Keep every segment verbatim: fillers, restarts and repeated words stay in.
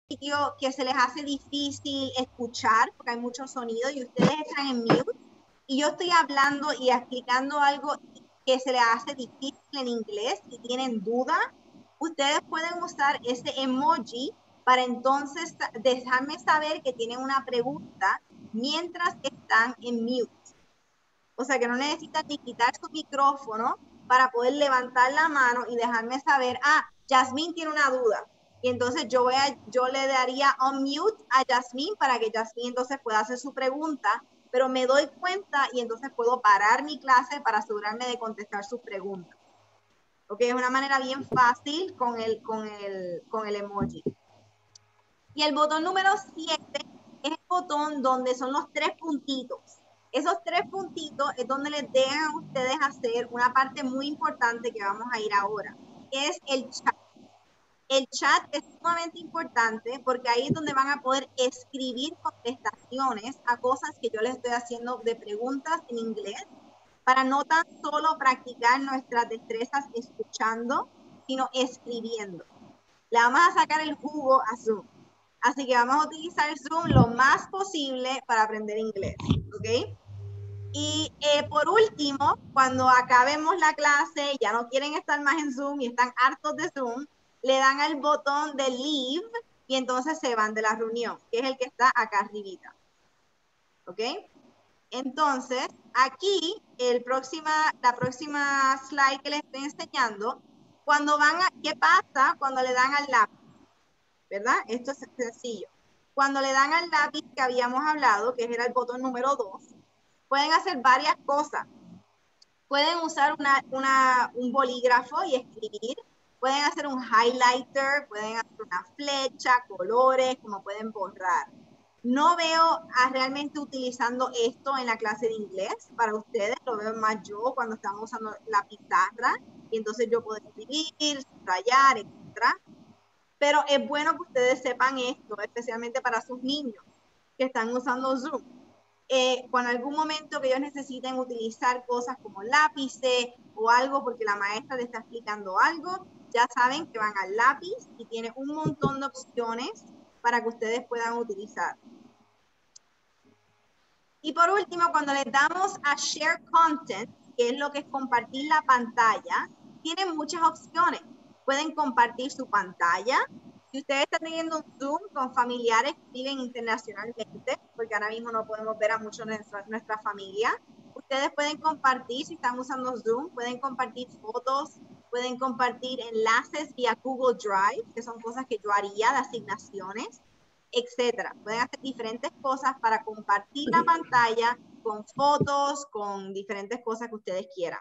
sitio que se les hace difícil escuchar porque hay mucho sonido y ustedes están en mute y yo estoy hablando y explicando algo que se les hace difícil en inglés y tienen duda, ustedes pueden usar ese emoji para entonces dejarme saber que tienen una pregunta mientras están en mute. O sea que no necesitan ni quitar su micrófono para poder levantar la mano y dejarme saber, ah, Yasmín tiene una duda. Y entonces yo, voy a, yo le daría unmute a Yasmín para que Yasmín entonces pueda hacer su pregunta, pero me doy cuenta y entonces puedo parar mi clase para asegurarme de contestar sus preguntas. Ok, es una manera bien fácil con el, con el, con el emoji. Y el botón número siete es el botón donde son los tres puntitos. Esos tres puntitos es donde les dejan a ustedes hacer una parte muy importante que vamos a ir ahora, que es el chat. El chat es sumamente importante porque ahí es donde van a poder escribir contestaciones a cosas que yo les estoy haciendo de preguntas en inglés, para no tan solo practicar nuestras destrezas escuchando, sino escribiendo. Le vamos a sacar el jugo a Zoom. Así que vamos a utilizar Zoom lo más posible para aprender inglés, ¿ok? Y eh, por último, cuando acabemos la clase, ya no quieren estar más en Zoom y están hartos de Zoom, le dan al botón de Leave y entonces se van de la reunión, que es el que está acá arribita, ¿ok? Entonces, aquí, el próxima, la próxima slide que les estoy enseñando, cuando van a, ¿qué pasa cuando le dan al lápiz? ¿Verdad? Esto es sencillo. Cuando le dan al lápiz que habíamos hablado, que era el botón número dos, pueden hacer varias cosas. Pueden usar una, una, un bolígrafo y escribir. Pueden hacer un highlighter, pueden hacer una flecha, colores, como pueden borrar. No veo a realmente utilizando esto en la clase de inglés para ustedes, lo veo más yo cuando estamos usando la pizarra y entonces yo puedo escribir, subrayar, etcétera. Pero es bueno que ustedes sepan esto, especialmente para sus niños que están usando Zoom. Eh, cuando algún momento que ellos necesiten utilizar cosas como lápices o algo porque la maestra les está explicando algo, ya saben que van al lápiz y tiene un montón de opciones para que ustedes puedan utilizar. Y por último, cuando les damos a Share Content, que es lo que es compartir la pantalla, tienen muchas opciones. Pueden compartir su pantalla. Si ustedes están teniendo un Zoom con familiares que viven internacionalmente, porque ahora mismo no podemos ver a muchos de nuestra, nuestra familia, ustedes pueden compartir, si están usando Zoom, pueden compartir fotos, pueden compartir enlaces vía Google Drive, que son cosas que yo haría de asignaciones, etcétera. Pueden hacer diferentes cosas para compartir la pantalla con fotos, con diferentes cosas que ustedes quieran.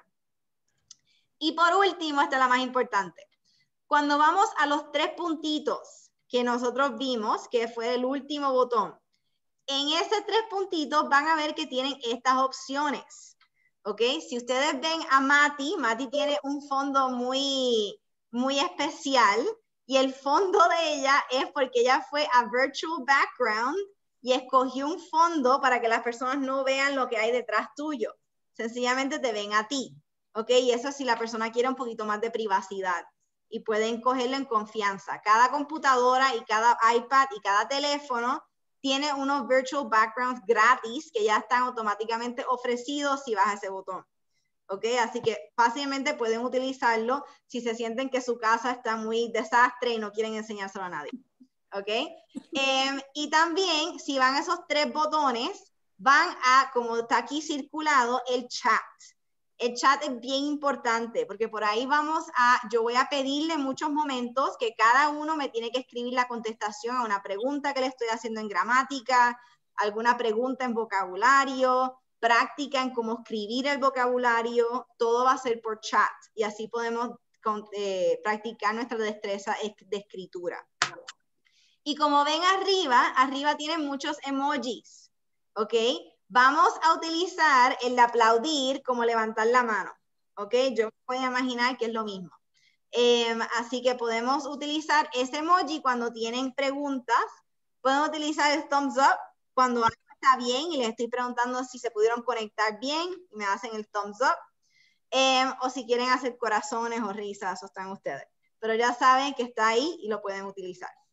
Y por último, esta es la más importante. Cuando vamos a los tres puntitos que nosotros vimos, que fue el último botón, en esos tres puntitos van a ver que tienen estas opciones. ¿Ok? Si ustedes ven a Mati, Mati tiene un fondo muy, muy especial. Y el fondo de ella es porque ella fue a Virtual Background y escogió un fondo para que las personas no vean lo que hay detrás tuyo. Sencillamente te ven a ti. ¿Ok? Y eso si la persona quiere un poquito más de privacidad. Y pueden cogerlo en confianza. Cada computadora y cada iPad y cada teléfono tiene unos virtual backgrounds gratis que ya están automáticamente ofrecidos si vas a ese botón. ¿Ok? Así que fácilmente pueden utilizarlo si se sienten que su casa está muy desastre y no quieren enseñárselo a nadie. ¿Ok? Eh, y también, si van a esos tres botones, van a, como está aquí circulado, el chat. El chat es bien importante porque por ahí vamos a, yo voy a pedirle en muchos momentos que cada uno me tiene que escribir la contestación a una pregunta que le estoy haciendo en gramática, alguna pregunta en vocabulario, práctica en cómo escribir el vocabulario, todo va a ser por chat y así podemos eh, practicar nuestra destreza de escritura. Y como ven arriba, arriba tienen muchos emojis, ¿ok? Vamos a utilizar el de aplaudir como levantar la mano, ¿ok? Yo voy a imaginar que es lo mismo. Eh, así que podemos utilizar ese emoji cuando tienen preguntas. Pueden utilizar el thumbs up cuando algo está bien y les estoy preguntando si se pudieron conectar bien y me hacen el thumbs up. Eh, o si quieren hacer corazones o risas, eso están ustedes. Pero ya saben que está ahí y lo pueden utilizar.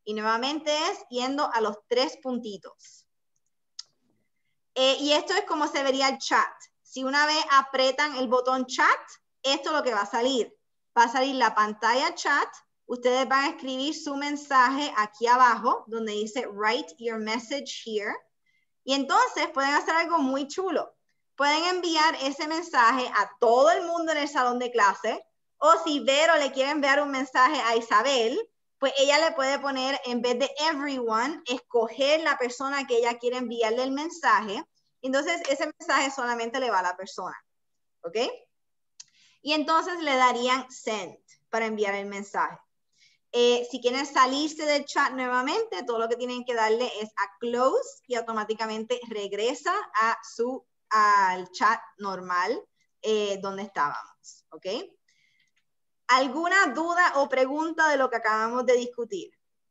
Y nuevamente es yendo a los tres puntitos. Eh, y esto es como se vería el chat. Si una vez apretan el botón chat, esto es lo que va a salir. Va a salir la pantalla chat. Ustedes van a escribir su mensaje aquí abajo, donde dice write your message here. Y entonces pueden hacer algo muy chulo. Pueden enviar ese mensaje a todo el mundo en el salón de clase. O si Vero le quiere enviar un mensaje a Isabel, pues ella le puede poner, en vez de everyone, escoger la persona que ella quiere enviarle el mensaje. Entonces, ese mensaje solamente le va a la persona. ¿Ok? Y entonces le darían send para enviar el mensaje. Eh, si quieren salirse del chat nuevamente, todo lo que tienen que darle es a close y automáticamente regresa a su, al chat normal eh, donde estábamos. ¿Ok? ¿Alguna duda o pregunta de lo que acabamos de discutir?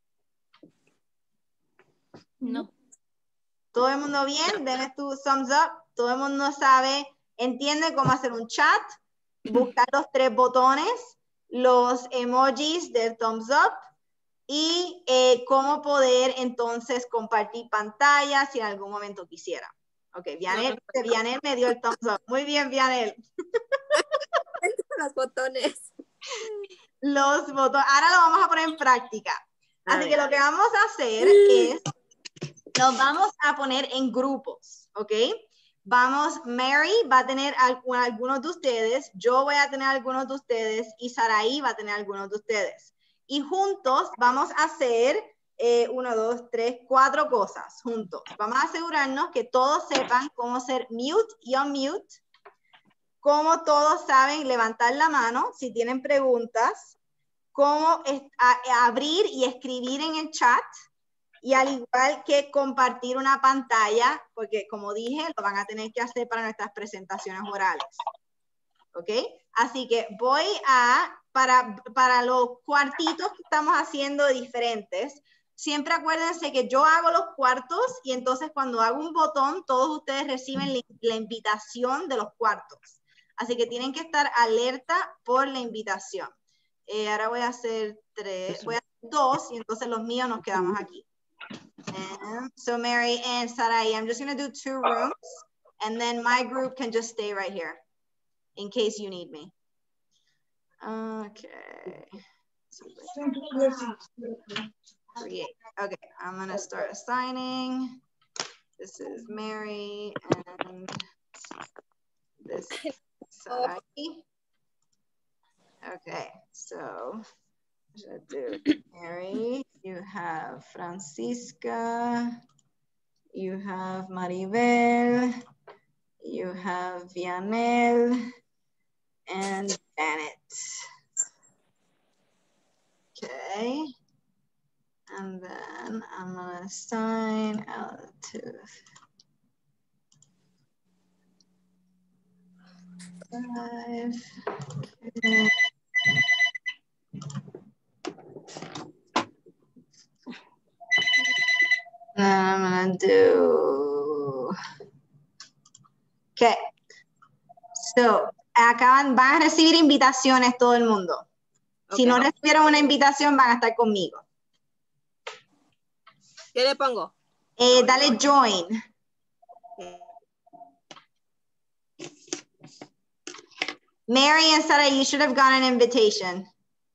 No. ¿Todo el mundo bien? Denle tu thumbs up. Todo el mundo sabe, entiende cómo hacer un chat, buscar los tres botones, los emojis del thumbs up y eh, cómo poder entonces compartir pantalla si en algún momento quisiera. Ok, Vianel, no, no. Vianel me dio el thumbs up. Muy bien, Vianel. Los botones. Los botones. Ahora lo vamos a poner en práctica. A Así ver. que lo que vamos a hacer es, nos vamos a poner en grupos, ¿ok? Vamos, Mary va a tener algunos de ustedes, yo voy a tener algunos de ustedes y Saraí va a tener algunos de ustedes. Y juntos vamos a hacer eh, uno, dos, tres, cuatro cosas juntos. Vamos a asegurarnos que todos sepan cómo ser mute y unmute, cómo todos saben levantar la mano si tienen preguntas, cómo es, a, a abrir y escribir en el chat, y al igual que compartir una pantalla, porque como dije, lo van a tener que hacer para nuestras presentaciones orales. ¿Ok? Así que voy a, para, para los cuartitos que estamos haciendo diferentes, siempre acuérdense que yo hago los cuartos y entonces cuando hago un botón, todos ustedes reciben la, la invitación de los cuartos. Así que tienen que estar alerta por la invitación. Eh, ahora voy a hacer tres, voy a hacer dos y entonces los míos nos quedamos aquí. And so Mary and Sarai, I'm just going to do two rooms and then my group can just stay right here in case you need me. Okay. Create. Okay, I'm going to start assigning. This is Mary and this is Sarai. Okay, so should do Mary, you have Francisca, you have Maribel, you have Vianel, and Janet. Okay, and then I'm gonna assign out to five. Okay. Then I'm gonna do, okay, so acaban, van a recibir invitaciones todo el mundo. Okay. Si no recibieron una invitación, van a estar conmigo. ¿Qué le pongo? Eh, dale join. Okay. Mary and Sarah, you should have gotten an invitation.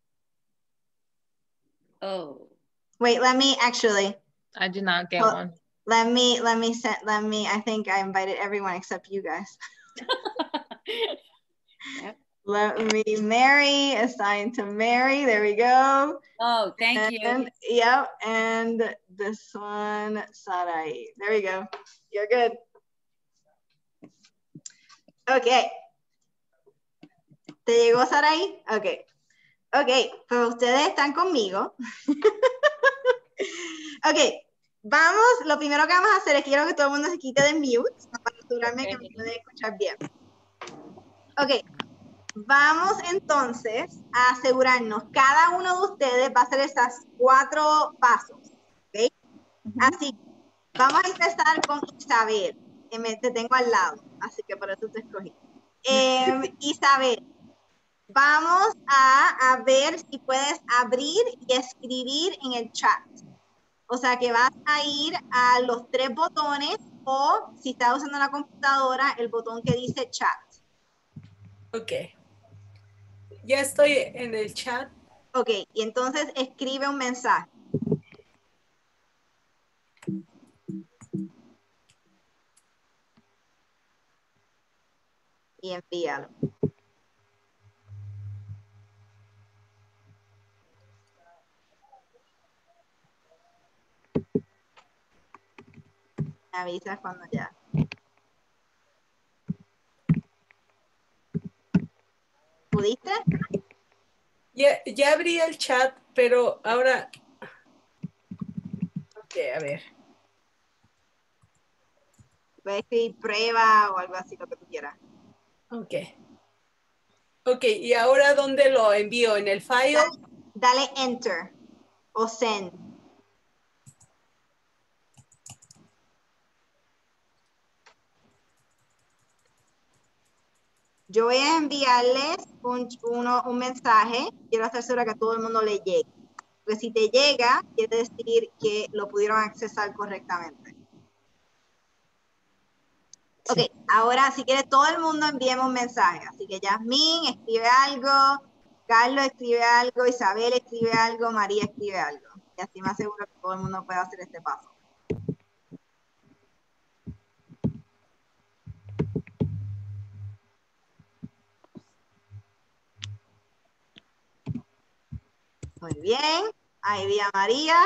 Oh. Wait, let me actually. I did not get well, one. Let me, let me set, let me, I think I invited everyone except you guys. Yep. Let me, Mary, assigned to Mary, there we go. Oh, thank and, you. Yep, and this one, Sarai. There we go. You're good. Okay. ¿Te llegó Sarai? Okay. Okay, pero ustedes están conmigo. Okay. Vamos, lo primero que vamos a hacer es que quiero que todo el mundo se quite de mute para asegurarme okay. que me puede escuchar bien. Ok, vamos entonces a asegurarnos, cada uno de ustedes va a hacer esas cuatro pasos, ¿ok? Uh-huh. Así, vamos a empezar con Isabel, que me, te tengo al lado, así que por eso te escogí. Eh, Isabel, Vamos a, a ver si puedes abrir y escribir en el chat. O sea que vas a ir a los tres botones o si estás usando la computadora, el botón que dice chat. Ok. Ya estoy en el chat. Ok, y entonces escribe un mensaje. Y envíalo. Me avisas cuando ya. ¿Pudiste? Ya, ya abrí el chat, pero ahora... Ok, a ver. Puedes escribir prueba o algo así, lo que tú quieras. Ok. Ok, ¿y ahora dónde lo envío? ¿En el file? Dale, dale enter o send. Yo voy a enviarles un, uno, un mensaje. Quiero estar segura que a todo el mundo le llegue. Porque si te llega, quiere decir que lo pudieron accesar correctamente. Ok, ahora si quieres todo el mundo envíeme un mensaje. Así que Yasmín escribe algo, Carlos escribe algo, Isabel escribe algo, María escribe algo. Y así me aseguro que todo el mundo pueda hacer este paso. Muy bien, ahí vi a María.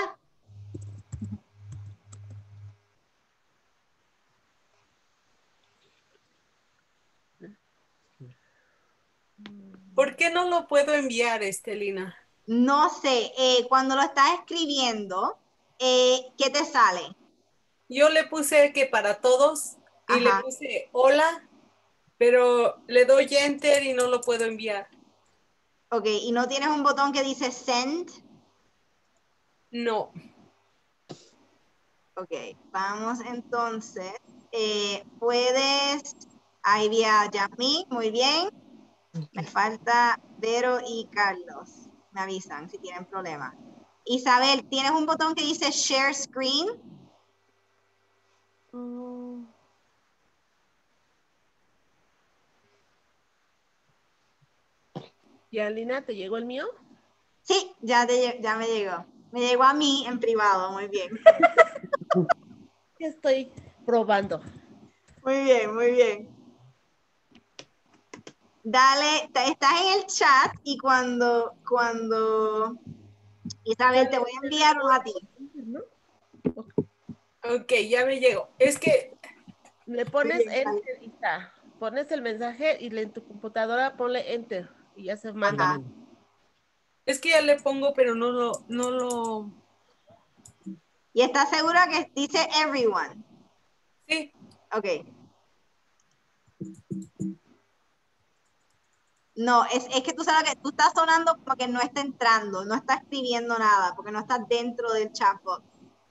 ¿Por qué no lo puedo enviar, Estelina? No sé, eh, cuando lo estás escribiendo, eh, ¿qué te sale? Yo le puse que para todos y le Ajá. puse hola, pero le doy enter y no lo puedo enviar. Ok, ¿y no tienes un botón que dice send? No. Ok, vamos entonces. Eh, puedes, ahí vi a Yasmín, muy bien. Me falta Vero y Carlos. Me avisan si tienen problemas. Isabel, ¿tienes un botón que dice share screen? Mm. ¿Y Alina, te llegó el mío? Sí, ya, te, ya me llegó. Me llegó a mí en privado, muy bien. Estoy probando. Muy bien, muy bien. Dale, estás en el chat y cuando, cuando, Isabel, te voy a enviar uno a ti. ¿No? Ok, ya me llegó. Es que Le Muy pones bien, dale. enter y está. Pones el mensaje y le- en tu computadora ponle enter y ya se manda. Ajá. es que ya le pongo, pero no lo, no lo. ¿Y estás segura que dice everyone? Sí. Ok. No, es, es que tú sabes que tú estás sonando como que no está entrando, no está escribiendo nada, porque no estás dentro del chatbot.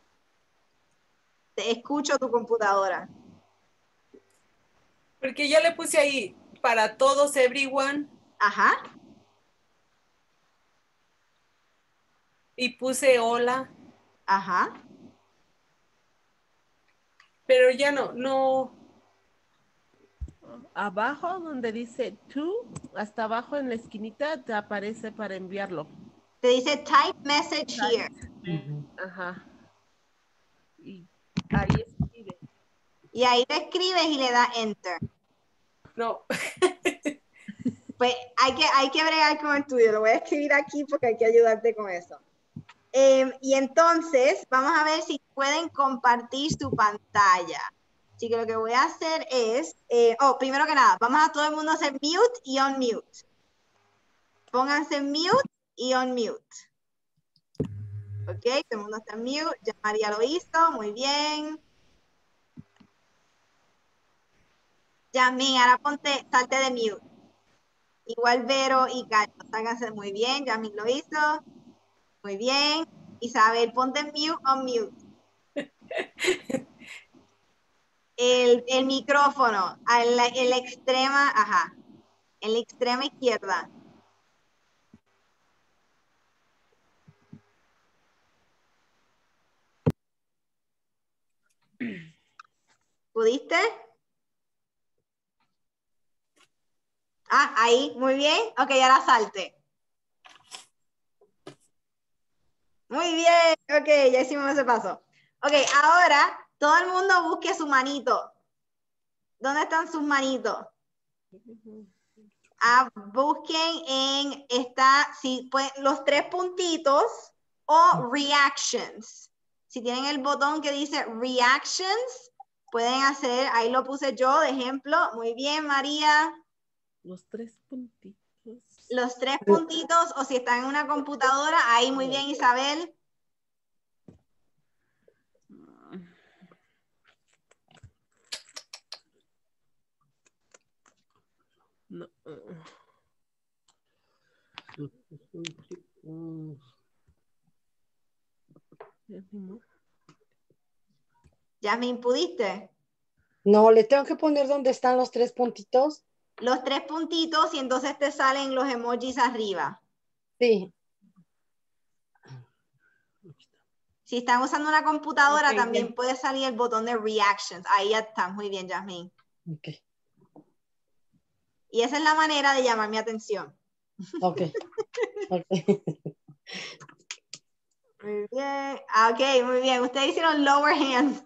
Te escucho tu computadora. Porque ya le puse ahí para todos, everyone, Ajá. y puse hola, Ajá. pero ya no, no. Abajo donde dice to, hasta abajo en la esquinita te aparece para enviarlo. Te dice type message here. Ajá. Y ahí escribe. Y ahí le escribes y le das enter. No. Pues hay que, hay que bregar con el tuyo. Lo voy a escribir aquí porque hay que ayudarte con eso. Eh, y entonces, vamos a ver si pueden compartir su pantalla. Así que lo que voy a hacer es, eh, oh, primero que nada, vamos a todo el mundo hacer mute y on mute. Pónganse mute y on mute. Ok, todo el mundo está en mute. Ya María lo hizo, muy bien. Yasmin, ahora ponte, salte de mute. Igual Vero y Carlos, háganse muy bien. Yasmin lo hizo, muy bien. Isabel, ponte en mute, on mute. El, el micrófono, en la, en la extrema, ajá, en la extrema izquierda. ¿Pudiste? Ah, ahí, muy bien. Ok, ahora salte. Muy bien, ok, ya hicimos ese paso. Ok, ahora todo el mundo busque su manito. ¿Dónde están sus manitos? Ah, busquen en esta, si pueden, los tres puntitos o reactions. Si tienen el botón que dice reactions, pueden hacer, ahí lo puse yo de ejemplo. Muy bien, María. Los tres puntitos. Los tres puntitos, o si están en una computadora, ahí muy bien, Isabel. No. Yasmin, ¿pudiste? No, le tengo que poner donde están los tres puntitos. Los tres puntitos y entonces te salen los emojis arriba. Sí. Si están usando una computadora, Ok, también bien. puede salir el botón de reactions. Ahí ya está, muy bien, Yasmin. Ok. Y esa es la manera de llamar mi atención. Ok. Ok. Muy bien. Ah, ok, muy bien. Ustedes hicieron lower hands.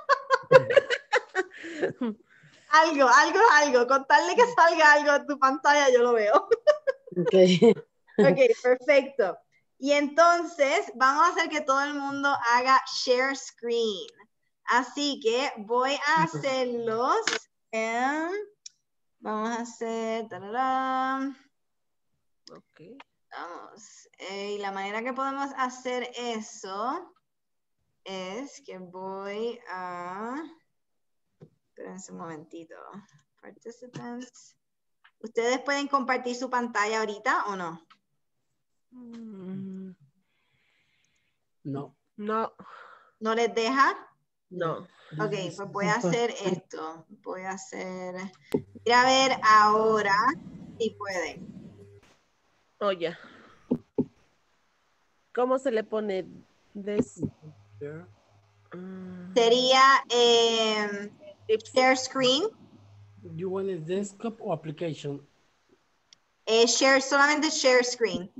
Algo, algo, algo. Con tal de que salga algo en tu pantalla, yo lo veo. Ok. Ok, perfecto. Y entonces vamos a hacer que todo el mundo haga share screen. Así que voy a hacerlos. en- vamos a hacer. Tararán. Ok. Vamos. Eh, y la manera que podemos hacer eso es que voy a. Espérense un momentito. Participants. ¿Ustedes pueden compartir su pantalla ahorita o no? Mm, No. No, ¿No les deja? no. Ok, pues voy a hacer esto. Voy a hacer. Mira a ver ahora si pueden. Oh, ya. ¿Cómo se le pone? Des... Mm, Sería eh, tips. share screen. You want a desktop or application? Eh, share, solamente share screen.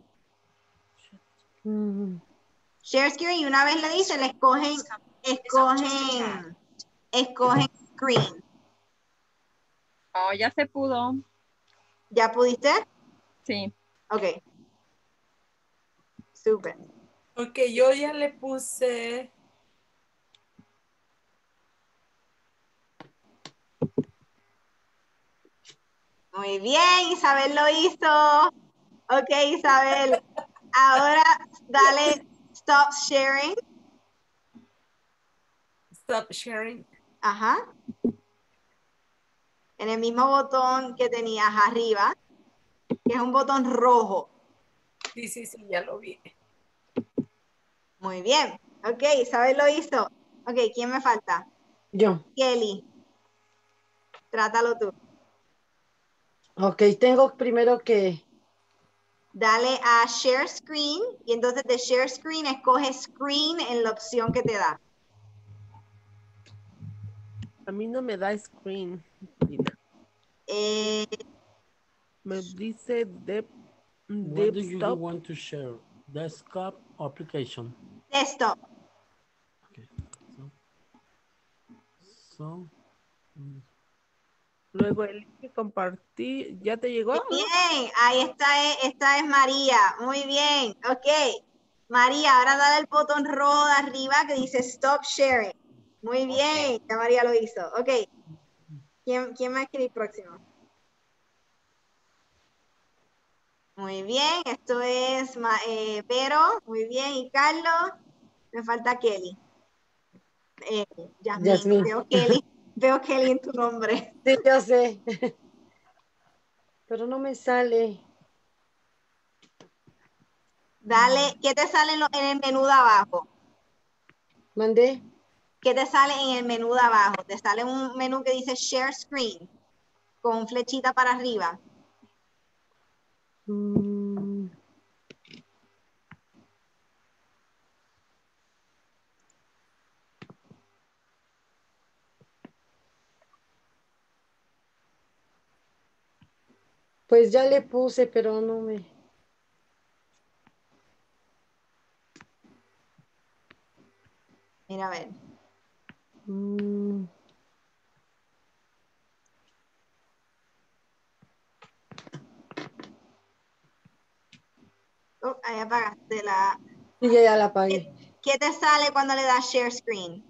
Mm. Share screen y una vez le dicen, le escogen, escogen, escogen screen. Oh, ya se pudo. ¿Ya pudiste? Sí. Ok. Súper. Ok, yo ya le puse. Muy bien, Isabel lo hizo. Ok, Isabel. Ahora dale stop sharing. Stop sharing. Ajá. En el mismo botón que tenías arriba, que es un botón rojo. Sí, sí, sí, ya lo vi. Muy bien. Ok, Isabel lo hizo. Ok, ¿quién me falta? Yo. Kelly. Trátalo tú. Ok, tengo primero que. Dale a share screen y entonces de share screen escoge screen en la opción que te da. A mí no me da screen. Dina. Eh, Me dice de, What do you desktop. want to share? Desktop or application? desktop. Okay. So, so mm, Luego elige compartir. ¿Ya te llegó? Muy bien, ahí está, eh, esta es María. Muy bien, ok. María, ahora dale el botón rojo de arriba que dice stop sharing. Muy bien, ya María lo hizo. Ok. ¿Quién, quién va a escribir próximo? Muy bien, esto es Ma- eh, Vero. Muy bien, y Carlos. Me falta Kelly. Eh, Yasmín, Yasmin. veo Kelly, veo Kelly en tu nombre. Sí, yo sé. Pero no me sale. Dale, ¿qué te sale en, lo- en el menú de abajo? ¿Mandé? ¿Qué te sale en el menú de abajo? Te sale un menú que dice Share Screen, con flechita para arriba. Mm. Pues ya le puse, pero no me... Mira, a ver. Mm, Oh, ahí apagaste la... sí, ya, ya la apagué. ¿Qué te sale cuando le das share screen?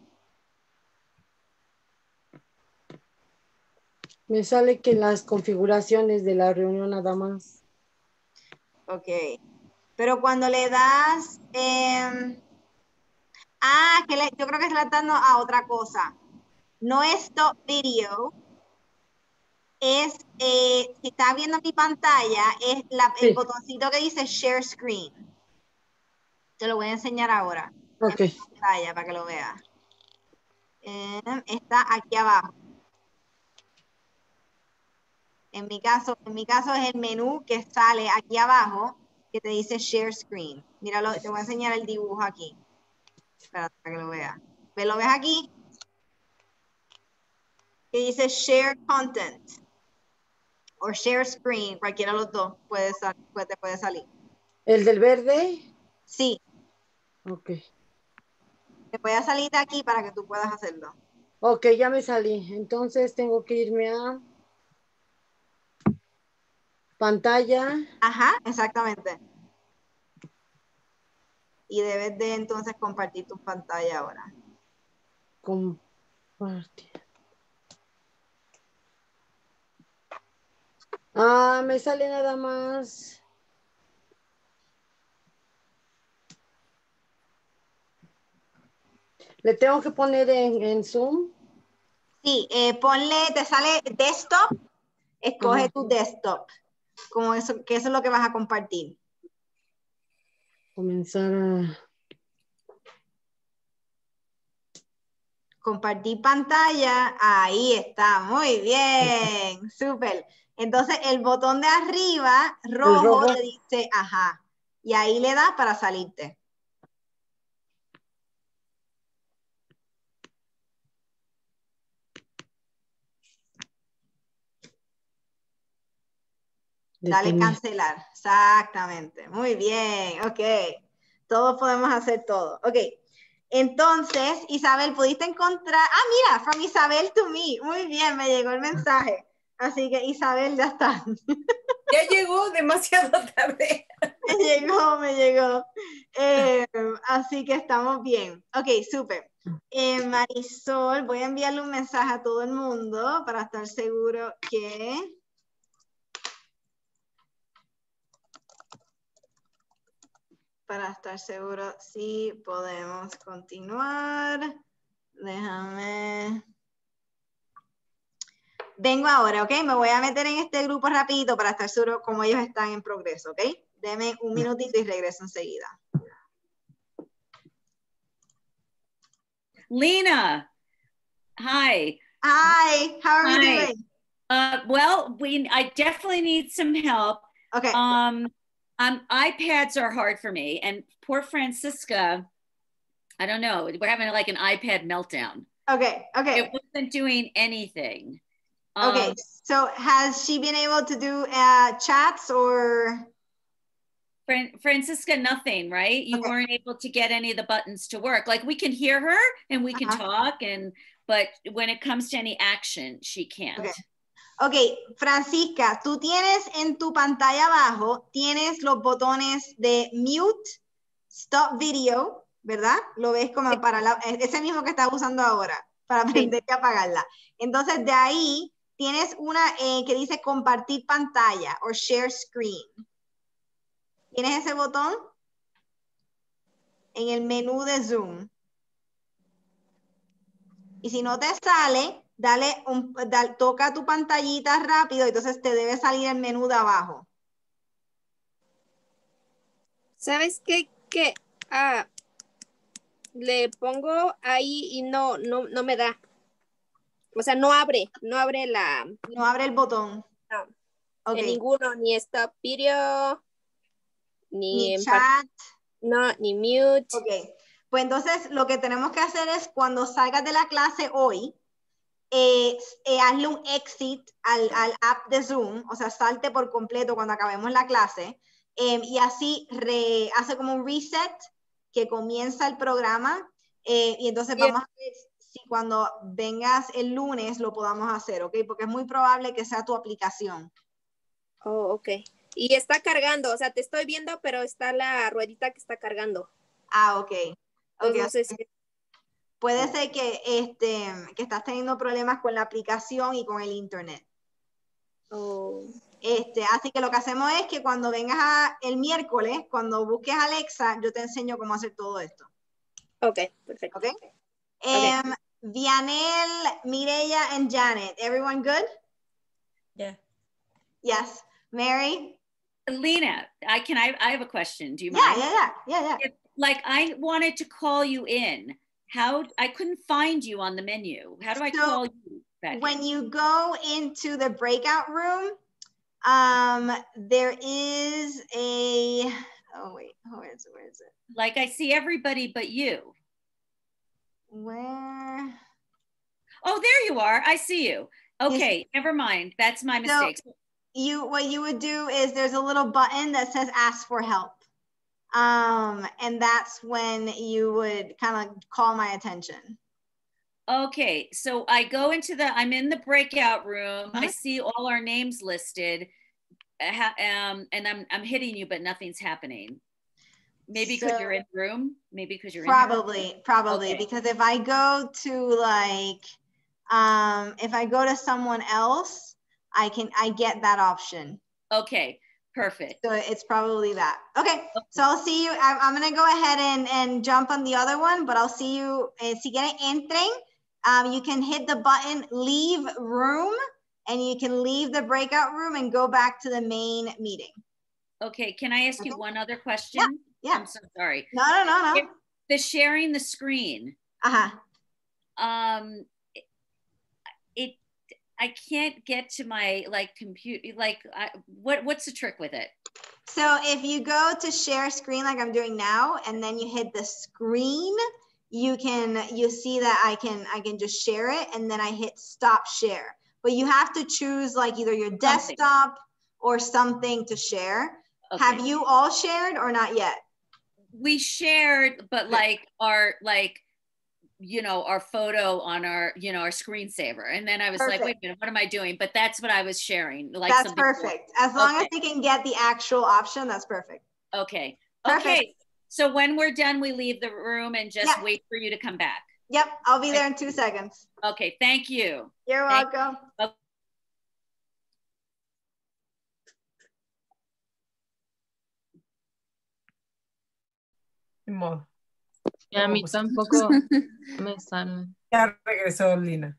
Me sale que las configuraciones de la reunión nada más. Ok. Pero cuando le das... em, ah, que le- yo creo que se la está dando a otra cosa. No es stop video. Es, eh, si estás viendo mi pantalla, es la- el Sí. botoncito que dice share screen. Te lo voy a enseñar ahora. Ok. En mi pantalla para que lo veas. Em, está aquí abajo. En mi caso, en mi caso es el menú que sale aquí abajo que te dice share screen. Míralo, te voy a enseñar el dibujo aquí. Espérate para que lo veas. ¿Ves? ¿Lo ves aquí? Que dice share content o share screen, cualquiera de los dos puede, sal- puede, te puede salir. ¿El del verde? Sí, Ok. te puede salir de aquí para que tú puedas hacerlo. Ok, ya me salí. Entonces tengo que irme a pantalla. Ajá, exactamente. Y debes de entonces compartir tu pantalla ahora. Compartir. Ah, me sale nada más. Le tengo que poner en, en Zoom. Sí, eh, ponle, te sale desktop, escoge Ajá. tu desktop, como eso, que eso es lo que vas a compartir. Comenzar a... Compartir pantalla, ahí está, muy bien, súper. Entonces el botón de arriba, rojo, rojo. te dice, ajá, y ahí le das para salirte. Dale Detener. cancelar, exactamente, muy bien, ok. Todos podemos hacer todo, ok. Entonces, Isabel, ¿pudiste encontrar? Ah, mira, from Isabel to me, muy bien, me llegó el mensaje. Así que Isabel, ya está. Ya llegó demasiado tarde. Me llegó, me llegó. Eh, así que estamos bien. Ok, súper. Eh, Marisol, voy a enviarle un mensaje a todo el mundo para estar seguro que... Para estar seguro si podemos continuar. Déjame... Vengo ahora, ¿ok? Me voy a meter en este grupo rapidito para estar seguro como ellos están en progreso, ¿ok? Deme un minutito y regreso enseguida. Lena, hi. Hi, how are Hi. you doing? Uh, well, we I definitely need some help. Okay. Um, um, iPads are hard for me, and poor Francisca, I don't know. We're having like an iPad meltdown. Okay, okay. It wasn't doing anything. Okay, Um, so has she been able to do uh, chats or? Fran Francisca, nothing, right? You Okay. weren't able to get any of the buttons to work. Like we can hear her and we can Uh-huh. talk, and but when it comes to any action, she can't. Okay. Ok, Francisca, tú tienes en tu pantalla abajo, tienes los botones de mute, stop video, ¿verdad? Lo ves como para la, ese mismo que estás usando ahora, para aprender a apagarla. Entonces de ahí tienes una eh, que dice compartir pantalla o share screen. ¿Tienes ese botón? En el menú de Zoom. Y si no te sale, dale un, da, toca tu pantallita rápido, entonces te debe salir el menú de abajo. ¿Sabes qué? Que ah, le pongo ahí y no, no, no me da. O sea, no abre, no abre la... No abre el botón. No, Okay. en ninguno, ni stop video, ni, Ni en chat. No, ni mute. Ok. Pues entonces lo que tenemos que hacer es cuando salgas de la clase hoy, eh, eh, hazle un exit al, al app de Zoom, o sea, salte por completo cuando acabemos la clase, eh, y así re, hace como un reset que comienza el programa, eh, y entonces Bien. vamos a ver si cuando vengas el lunes lo podamos hacer, ¿ok? Porque es muy probable que sea tu aplicación. Oh, ok. Y está cargando, o sea, te estoy viendo, pero está la ruedita que está cargando. Ah, ok. Entonces, okay. no sé si... Puede ser que, este, que estás teniendo problemas con la aplicación y con el internet. Oh, Este, así que lo que hacemos es que cuando vengas a, el miércoles, cuando busques a Alexa, yo te enseño cómo hacer todo esto. ok, perfecto. ¿Ok? Um, Vianel, Mireya, and Janet. Everyone good? Yeah. Yes. Mary? Lena, I can I, I have a question. Do you Yeah, mind? yeah, yeah, yeah, yeah. If, like I wanted to call you in. How I couldn't find you on the menu. How do I So, call you back when in? you go into the breakout room, um, there is a, oh wait, where is it, where is it? Like I see everybody but you. Where? Oh, there you are. I see you. Okay, never mind. That's my mistake. So you, what you would do is there's a little button that says ask for help. Um, and that's when you would kind of call my attention. Okay, so I go into the, I'm in the breakout room. Huh? I see all our names listed. Uh, um, and I'm, I'm hitting you, but nothing's happening. Maybe because So- you're in the room. Maybe because you're Probably, in probably, Okay. because if I go to like, um, if I go to someone else, I can, I get that option. here. Okay, perfect. So it's probably that. Okay, so I'll see you. I'm, I'm gonna go ahead and, and jump on the other one, but I'll see you. Eh, si quieren entren, um, you can hit the button leave room, and you can leave the breakout room and go back to the main meeting. Okay, can I ask you Okay. one other question? Yeah. I'm so sorry. No, no, no, no. The sharing the screen. Uh-huh. Um, it, it I can't get to my like computer. Like, I, what what's the trick with it? So if you go to share screen like I'm doing now, and then you hit the screen, you can, you see that I can, I can just share it, and then I hit stop share. But you have to choose like either your desktop or something to share. Okay. Have you all shared or not yet? We shared, but Okay. like our like you know our photo on our you know our screensaver, and then I was like, Perfect. wait a minute, what am I doing? But that's what I was sharing. Like That's something- perfect. As long as Okay. you can get the actual option, that's perfect. Okay. Perfect. Okay. So when we're done, we leave the room and just Yeah. wait for you to come back. Yep, I'll be there in two seconds. Okay. Thank you. You're Thank- welcome. Ni modo. Y a mí Vamos. tampoco me sale. Ya regresó Lina.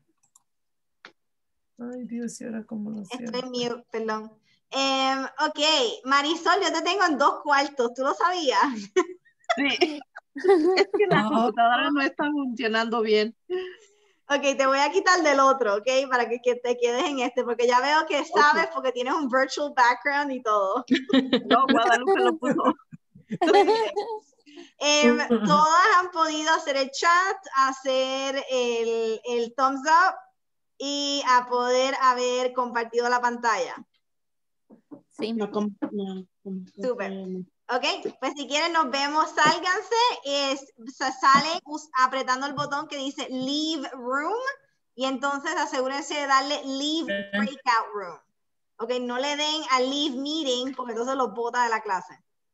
Ay, Dios, ¿y ahora cómo lo cierro? Estoy mute, perdón. Em, ok, Marisol, yo te tengo en dos cuartos, ¿tú lo sabías? Sí. Es que la Ah. computadora no está funcionando bien. Ok, te voy a quitar del otro, ok, para que, que te quedes en este, porque ya veo que sabes, porque tienes un virtual background y todo. No, Guadalupe lo puso. Muy bien. Em, todas han podido hacer el chat, hacer el, el thumbs up y a poder haber compartido la pantalla. Sí. No, com- no, com- Súper. no. Ok, pues si quieren nos vemos, sálganse, es, se salen us- apretando el botón que dice Leave Room y entonces asegúrense de darle Leave Breakout Room. Ok, no le den a Leave Meeting porque entonces los bota de la clase.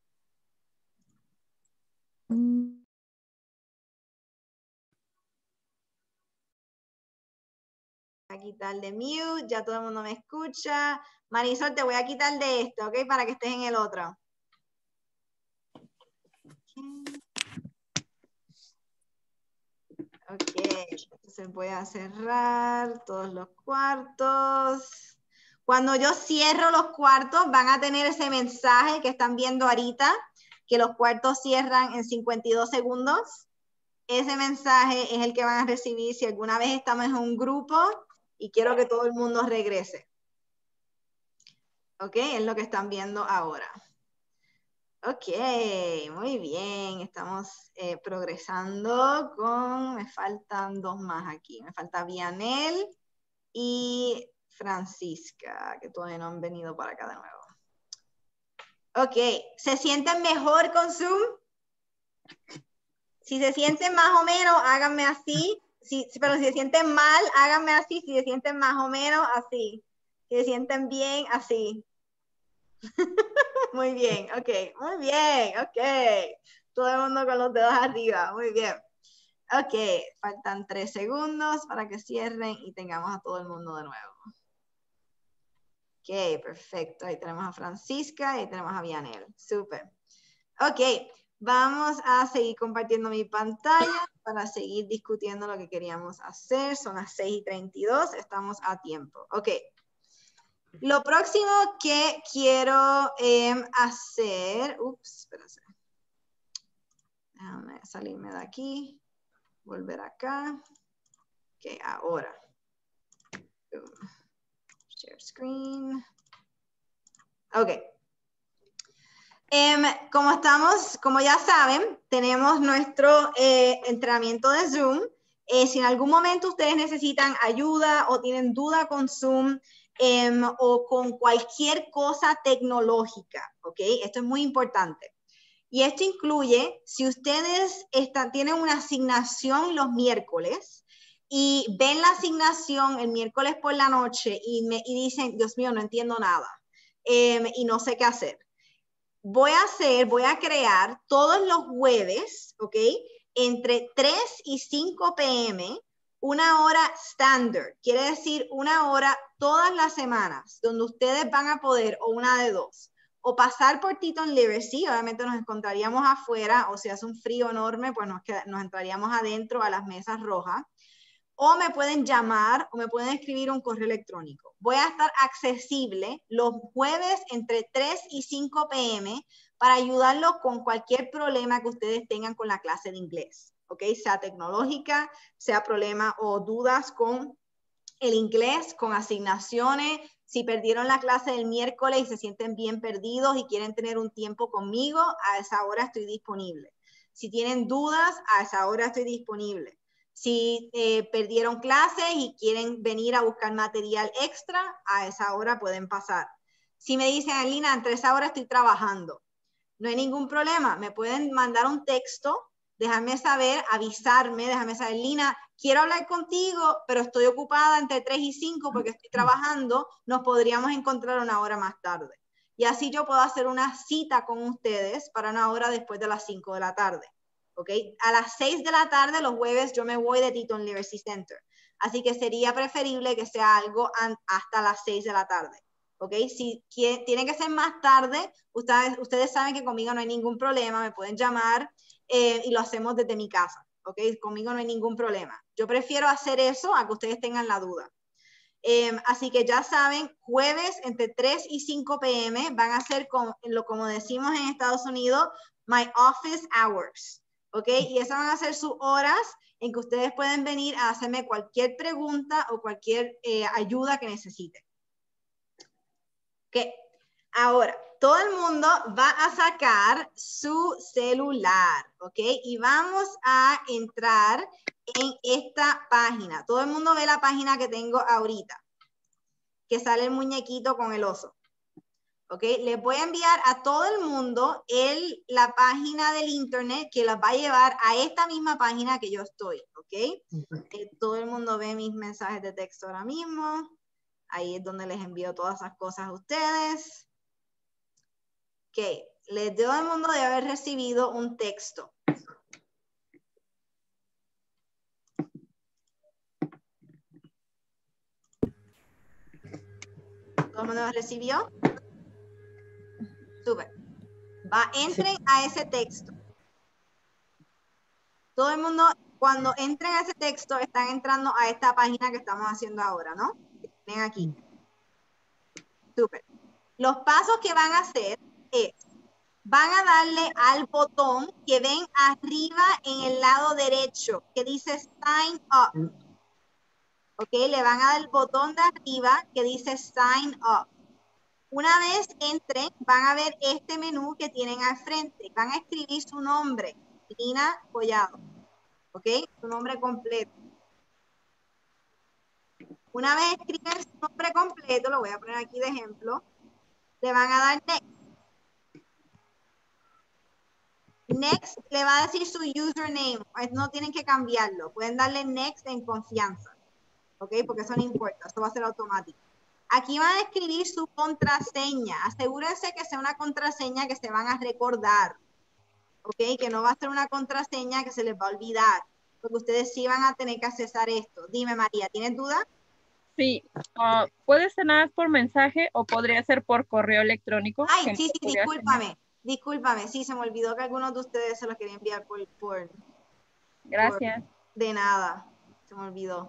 Voy a quitar de mute, ya todo el mundo me escucha. Marisol, te voy a quitar de esto, ok, para que estés en el otro. Ok, entonces voy a cerrar todos los cuartos. Cuando yo cierro los cuartos, van a tener ese mensaje que están viendo ahorita, que los cuartos cierran en cincuenta y dos segundos. Ese mensaje es el que van a recibir si alguna vez estamos en un grupo y quiero que todo el mundo regrese. Ok, es lo que están viendo ahora. Ok, muy bien, estamos eh, progresando con, me faltan dos más aquí, me falta Vianel y Francisca, que todavía no han venido para acá de nuevo. Ok, ¿se sienten mejor con Zoom? Si se sienten más o menos, háganme así. Si, pero si se sienten mal, háganme así. Si se sienten más o menos, así. Si se sienten bien, así. Muy bien, ok, muy bien, ok. Todo el mundo con los dedos arriba, muy bien. Ok, faltan tres segundos para que cierren y tengamos a todo el mundo de nuevo. Ok, perfecto. Ahí tenemos a Francisca y ahí tenemos a Vianel. Súper. Ok, vamos a seguir compartiendo mi pantalla para seguir discutiendo lo que queríamos hacer. Son las seis y treinta y dos, estamos a tiempo. Ok. Lo próximo que quiero eh, hacer... Ups, espérense. Déjame salirme de aquí. Volver acá. Ok, ahora. Share screen. Ok. Um, como estamos, como ya saben, tenemos nuestro eh, entrenamiento de Zoom. Eh, si en algún momento ustedes necesitan ayuda o tienen duda con Zoom um, o con cualquier cosa tecnológica, ¿ok? Esto es muy importante. Y esto incluye, si ustedes están, tienen una asignación los miércoles y ven la asignación el miércoles por la noche y, me, y dicen, Dios mío, no entiendo nada um, y no sé qué hacer. Voy a hacer, voy a crear todos los jueves, ¿ok? Entre tres y cinco p m, una hora estándar. Quiere decir una hora todas las semanas, donde ustedes van a poder, o una de dos, o pasar por Teton Literacy, obviamente nos encontraríamos afuera, o si hace un frío enorme, pues nos, queda, nos entraríamos adentro a las mesas rojas, o me pueden llamar o me pueden escribir un correo electrónico. Voy a estar accesible los jueves entre tres y cinco p m para ayudarlos con cualquier problema que ustedes tengan con la clase de inglés, ¿ok? Sea tecnológica, sea problema o dudas con el inglés, con asignaciones. Si perdieron la clase del miércoles y se sienten bien perdidos y quieren tener un tiempo conmigo, a esa hora estoy disponible. Si tienen dudas, a esa hora estoy disponible. Si eh, perdieron clases y quieren venir a buscar material extra, a esa hora pueden pasar. Si me dicen, Alina, entre esa hora estoy trabajando, no hay ningún problema. Me pueden mandar un texto, déjame saber, avisarme, déjame saber, Lina, quiero hablar contigo, pero estoy ocupada entre tres y cinco porque estoy trabajando, nos podríamos encontrar una hora más tarde. Y así yo puedo hacer una cita con ustedes para una hora después de las cinco de la tarde. ¿Ok? A las seis de la tarde los jueves yo me voy de Teton Literacy Center. Así que sería preferible que sea algo hasta las seis de la tarde. ¿Ok? Si tiene que ser más tarde, ustedes, ustedes saben que conmigo no hay ningún problema, me pueden llamar eh, y lo hacemos desde mi casa. ¿Ok? Conmigo no hay ningún problema. Yo prefiero hacer eso a que ustedes tengan la duda. Eh, así que ya saben, jueves entre tres y cinco p m van a ser, como, lo, como decimos en Estados Unidos, my office hours. ¿Ok? Y esas van a ser sus horas en que ustedes pueden venir a hacerme cualquier pregunta o cualquier eh, ayuda que necesiten. Ok, ahora, todo el mundo va a sacar su celular, ¿ok? Y vamos a entrar en esta página. Todo el mundo ve la página que tengo ahorita, que sale el muñequito con el oso. ¿Ok? Les voy a enviar a todo el mundo el, la página del internet que las va a llevar a esta misma página que yo estoy, ¿ok? Eh, todo el mundo ve mis mensajes de texto ahora mismo. Ahí es donde les envío todas esas cosas a ustedes. Ok, les todo el mundo debe haber recibido un texto. ¿Todo el mundo lo recibió? Súper. Va, entren a ese texto. Todo el mundo, cuando entren a ese texto, están entrando a esta página que estamos haciendo ahora, ¿no? Ven aquí. Súper. Los pasos que van a hacer es, van a darle al botón que ven arriba en el lado derecho, que dice Sign Up. ¿Ok? Le van a dar el botón de arriba que dice Sign Up. Una vez entren, van a ver este menú que tienen al frente. Van a escribir su nombre, Lina Collado. ¿Ok? Su nombre completo. Una vez escriben su nombre completo, lo voy a poner aquí de ejemplo, le van a dar next. Next le va a decir su username, no tienen que cambiarlo, pueden darle next en confianza, ¿ok? Porque eso no importa, eso va a ser automático. Aquí van a escribir su contraseña, asegúrense que sea una contraseña que se van a recordar, ¿ok? Que no va a ser una contraseña que se les va a olvidar, porque ustedes sí van a tener que accesar esto. Dime, María, ¿tienes duda? Sí, uh, puede ser nada más por mensaje o podría ser por correo electrónico. Ay, que sí, no sí, podría discúlpame, tener. discúlpame, sí, se me olvidó que algunos de ustedes se los quería enviar por, por, Gracias. por- de nada, se me olvidó.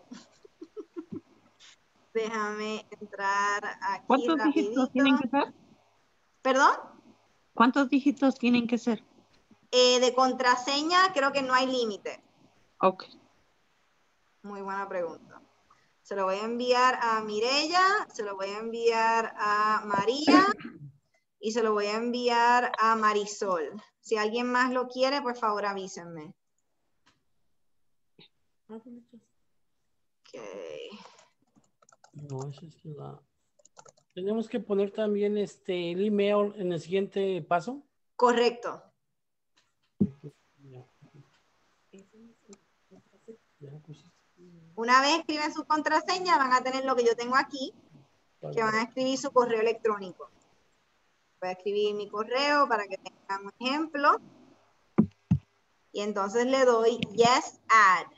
Déjame entrar aquí ¿Cuántos rapidito. dígitos tienen que ser? ¿Perdón? ¿Cuántos dígitos tienen que ser? Eh, de contraseña creo que no hay límite. Ok. Muy buena pregunta. Se lo voy a enviar a Mireya, se lo voy a enviar a María y se lo voy a enviar a Marisol. Si alguien más lo quiere, por favor avísenme. Okay. No, eso es la... Tenemos que poner también este, el email en el siguiente paso. Correcto. Una vez escriben su contraseña, van a tener lo que yo tengo aquí, que van a escribir su correo electrónico. Voy a escribir mi correo para que tengan un ejemplo. Y entonces le doy Yes Add.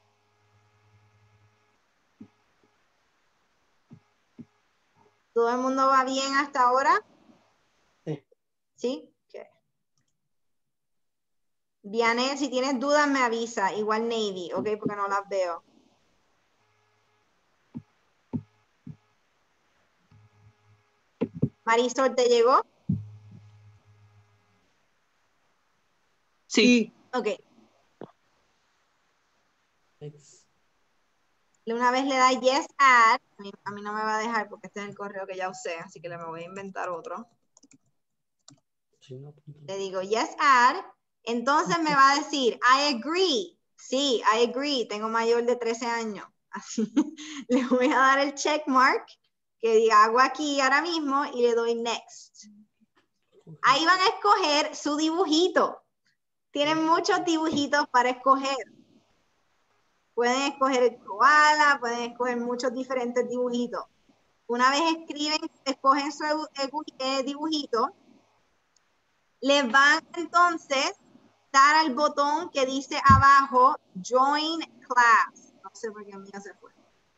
¿Todo el mundo va bien hasta ahora? Sí. ¿Sí? Okay. Vianel, si tienes dudas me avisa. Igual Navy, ¿ok? Porque no las veo. Marisol, ¿te llegó? Sí. Ok. It's... Una vez le da Yes Add, a mí, a mí no me va a dejar porque este es el correo que ya usé, así que le me voy a inventar otro. Sí, no. Le digo Yes Add, entonces me va a decir I agree. Sí, I agree, tengo mayor de trece años. Así le voy a dar el check mark que diga hago aquí ahora mismo y le doy Next. Ahí van a escoger su dibujito. Tienen muchos dibujitos para escoger. Pueden escoger el koala, pueden escoger muchos diferentes dibujitos. Una vez escriben, escogen su eh, dibujito, les van entonces dar al botón que dice abajo Join Class. No sé por qué el mío se fue.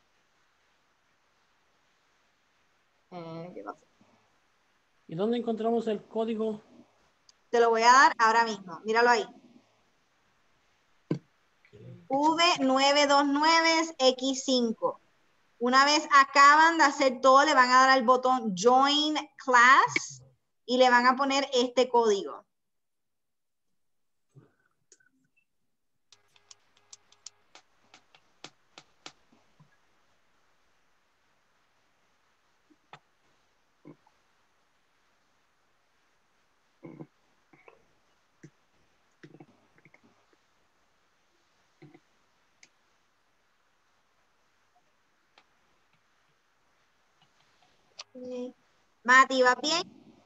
Eh, ¿qué pasó? ¿Y dónde encontramos el código? Te lo voy a dar ahora mismo. Míralo ahí. V nueve dos nueve X cinco. Una vez acaban de hacer todo, le van a dar al botón Join Class y le van a poner este código. Mati, ¿va bien?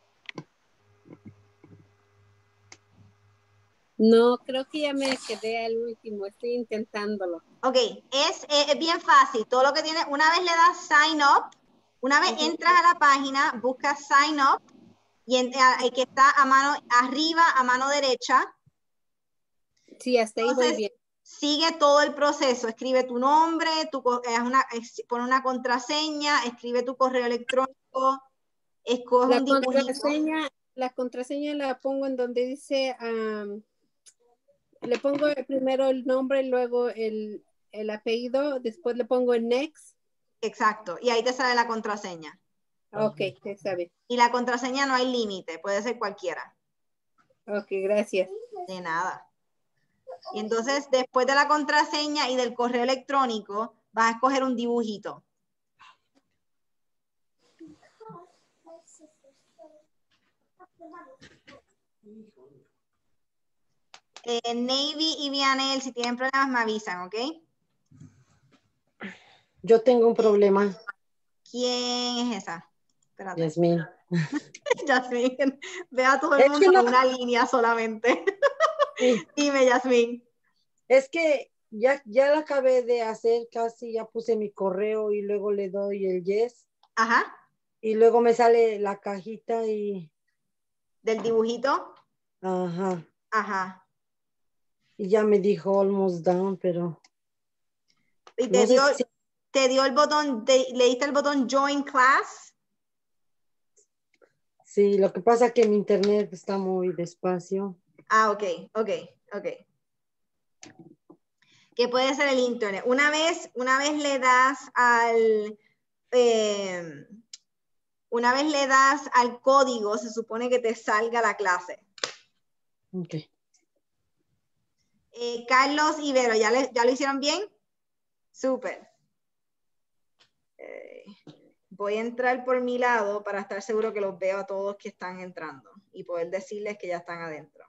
No, creo que ya me quedé al último, estoy intentándolo. Ok, es, es bien fácil. Todo lo que tiene, una vez le das sign up, una vez Uh-huh. entras a la página, buscas sign up y en, a, el que está a mano arriba, a mano derecha. Sí, hasta ahí Entonces, voy bien. sigue todo el proceso. Escribe tu nombre, tu, es una, es, pon una contraseña, escribe tu correo electrónico, escoge La un dibujito. contraseña, la contraseña la pongo en donde dice, um, le pongo primero el nombre, luego el, el apellido, después le pongo el next. Exacto, y ahí te sale la contraseña. Ok, está bien. Y la contraseña no hay límite, puede ser cualquiera. Ok, gracias. De nada. Y entonces, después de la contraseña y del correo electrónico, vas a escoger un dibujito. Eh, Navy y Vianel, si tienen problemas, me avisan, ¿ok? Yo tengo un problema. ¿Quién es esa? Espérate. Yasmín. Yasmín, ve a todo el Es mundo que no- en una línea solamente. Sí. Dime, Yasmín. Es que ya, ya la acabé de hacer casi, ya puse mi correo y luego le doy el yes. Ajá. Y luego me sale la cajita y... ¿Del dibujito? Ajá. Ajá. Y ya me dijo almost done, pero... ¿Y te, No sé dio, si- te dio el botón, te- le diste el botón join class? Sí, lo que pasa es que mi internet está muy despacio. Ah, ok, ok, ok. Que puede ser el internet. Una vez, una vez le das al... eh, una vez le das al código, se supone que te salga la clase. Ok. Eh, Carlos Ibero, ¿ya, le, ¿ya lo hicieron bien? Súper. Eh, voy a entrar por mi lado para estar seguro que los veo a todos que están entrando y poder decirles que ya están adentro.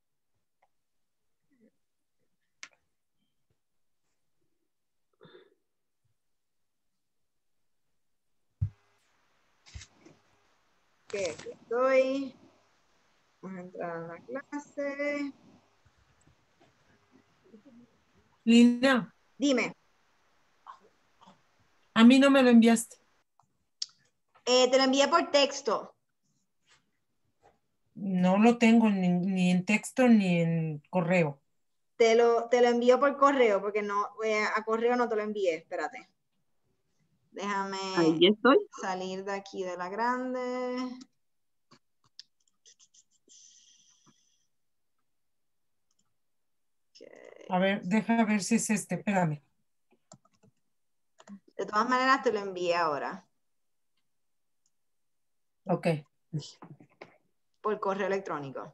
Ok, aquí estoy. Vamos a entrar a la clase. Lina, Dime. a mí no me lo enviaste. Eh, te lo envié por texto. No lo tengo ni, ni en texto ni en correo. Te lo, te lo envío por correo, porque no, eh, a correo no te lo envié. Espérate. Déjame Ahí estoy. salir de aquí de la grande. Okay. A ver, deja ver si es este. Espérame. De todas maneras, te lo envié ahora. Ok. Por correo electrónico.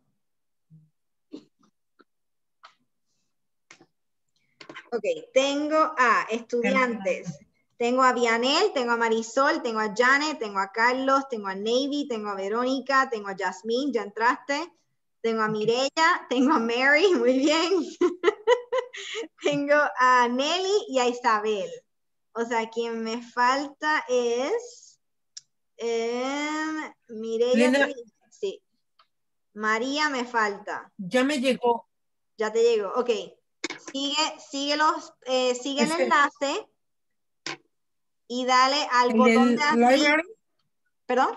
Ok, tengo a estudiantes. Tengo a Vianel, tengo a Marisol, tengo a Janet, tengo a Carlos, tengo a Navy, tengo a Verónica, tengo a Jasmine, ya entraste. Tengo a Mireya, tengo a Mary, muy bien. Tengo a Nelly y a Isabel. O sea, quien me falta es eh, Mireya. Lina. te- Sí. María me falta. Ya me llegó. Ya te llegó. Ok. Sigue, sigue, los, eh, sigue el Es que- enlace y dale al ¿El botón del de arriba. library? ¿Perdón?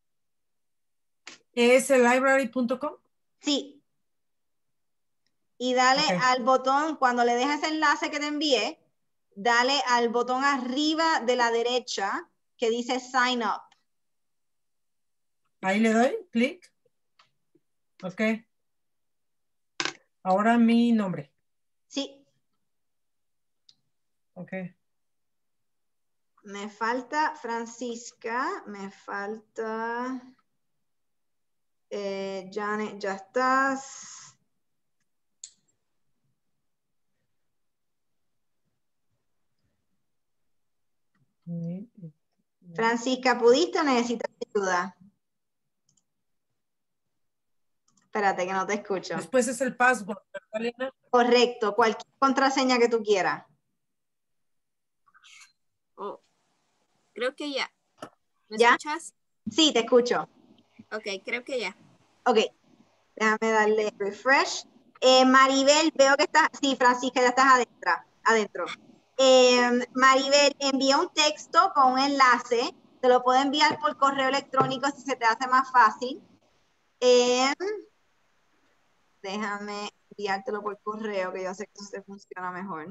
¿Es el library punto com? Sí. Y dale Ok. al botón, cuando le dejes ese enlace que te envié, dale al botón arriba de la derecha que dice Sign Up. Ahí le doy, clic. Ok. Ahora mi nombre. Sí. Ok. Me falta Francisca, me falta eh, Janet, ya estás. Francisca, ¿pudiste o necesitas ayuda? Espérate que no te escucho. Después es el password, ¿verdad, Lina? Correcto, cualquier contraseña que tú quieras. Oh, creo que ya. ¿Me ¿Ya? escuchas? Sí, te escucho. Ok, creo que ya. Ok, déjame darle refresh. Eh, Maribel, veo que estás, sí, Francisca, ya estás adentro. adentro. Eh, Maribel, envía un texto con un enlace, te lo puedo enviar por correo electrónico si se te hace más fácil. Eh, déjame enviártelo por correo, que yo sé que eso te funciona mejor.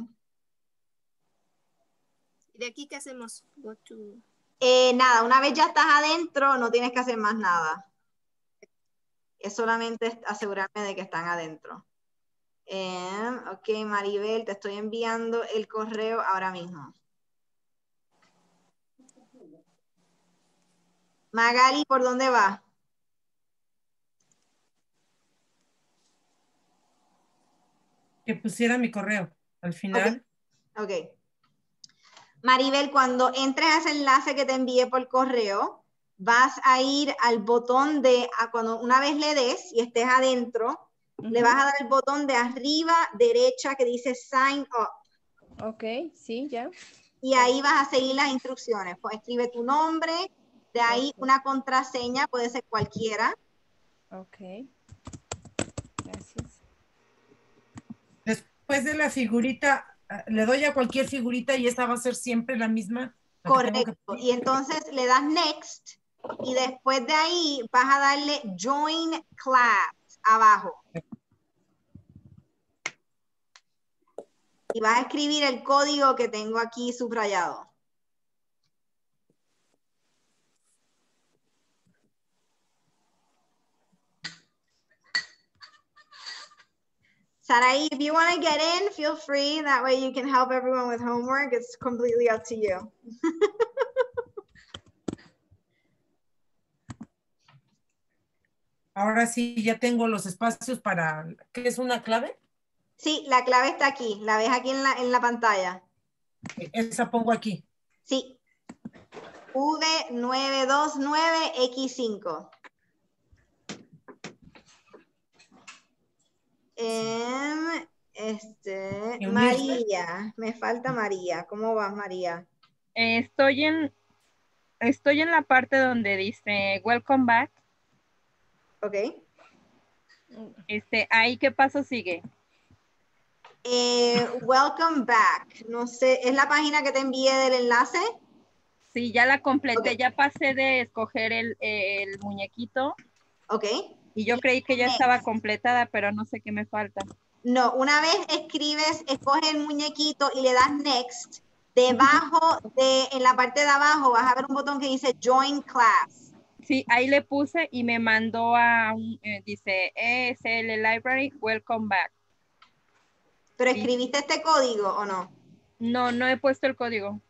¿Y de aquí qué hacemos? Go to... Eh, nada, una vez ya estás adentro, no tienes que hacer más nada. Es solamente asegurarme de que están adentro. Eh, ok, Maribel, te estoy enviando el correo ahora mismo. Magali, ¿por dónde va? Que pusiera mi correo al final. Ok. Ok. Maribel, cuando entres a ese enlace que te envié por correo, vas a ir al botón de, a cuando una vez le des y estés adentro, uh-huh. le vas a dar el botón de arriba derecha que dice Sign Up. Ok, sí, ya. y ahí vas a seguir las instrucciones. Pues escribe tu nombre, de ahí una contraseña, puede ser cualquiera. Ok. Gracias. Después de la figurita, ah, le doy a cualquier figurita y esta va a ser siempre la misma. la que tengo que- Correcto. Y entonces le das next y después de ahí vas a darle join class abajo. Y vas a escribir el código que tengo aquí subrayado. Sarai, if you want to get in, feel free. That way you can help everyone with homework. It's completely up to you. Ahora sí, ya tengo los espacios para... ¿Qué es una clave? Sí, la clave está aquí. La ves aquí en la, en la pantalla. Esa pongo aquí. Sí. V nueve dos nueve X cinco. Em, este, María, me falta María. ¿Cómo vas, María? Eh, estoy en estoy en la parte donde dice welcome back. Ok. Este, ahí qué paso sigue. Eh, welcome back. No sé, ¿es la página que te envié del enlace? Sí, ya la completé, ya pasé de escoger el, el muñequito. Ok. Y yo creí que ya estaba completada, pero no sé qué me falta. No, una vez escribes, escoge el muñequito y le das next, debajo de, en la parte de abajo vas a ver un botón que dice join class. Sí, ahí le puse y me mandó a un, eh, dice E S L Library, welcome back. ¿Pero escribiste este código o no? No, no he puesto el código.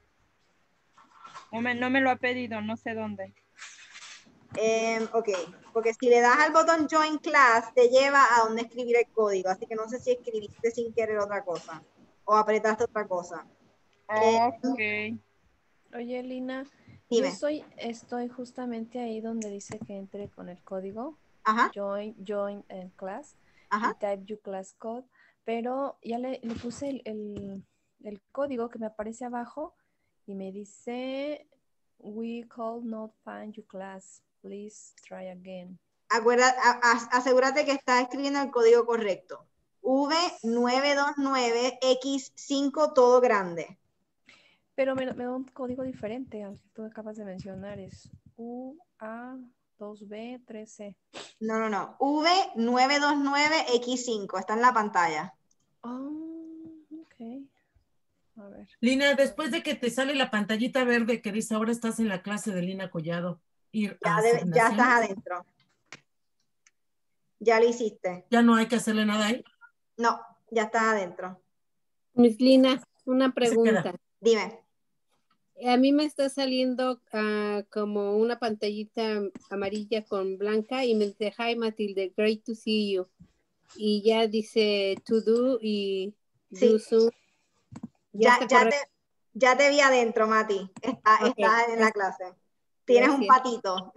No me, no me lo ha pedido, no sé dónde. Eh, ok, porque si le das al botón Join Class, te lleva a donde escribir el código. Así que no sé si escribiste sin querer otra cosa o apretaste otra cosa. Ok. Eh, Oye, Lina, Dime. yo soy, estoy justamente ahí donde dice que entre con el código. Ajá. Join, join en class. Ajá. Y type your class code. Pero ya le, le puse el, el, el código que me aparece abajo y me dice we call not find your class. Please try again. Acuerda, a, a, asegúrate que estás escribiendo el código correcto. V nueve dos nueve X cinco todo grande. Pero me, me da un código diferente al que tú acabas de mencionar. Es U A dos B tres C. No, no, no. V nueve dos nueve X cinco. Está en la pantalla. Oh, ok. A ver. Lina, después de que te sale la pantallita verde que dice ahora estás en la clase de Lina Collado. Ir Ya, a de, ya asignaciones. estás adentro. Ya lo hiciste. Ya no hay que hacerle nada ahí. No, ya estás adentro. Miss Lina, una pregunta. Dime. A mí me está saliendo uh, como una pantallita amarilla con blanca y me dice, hi Matilde, great to see you. Y ya dice to do y sí. do soon. Ya, ya, ya, te, ya te vi adentro, Mati. Está, okay. Estás en la clase. Tienes Gracias. Un patito.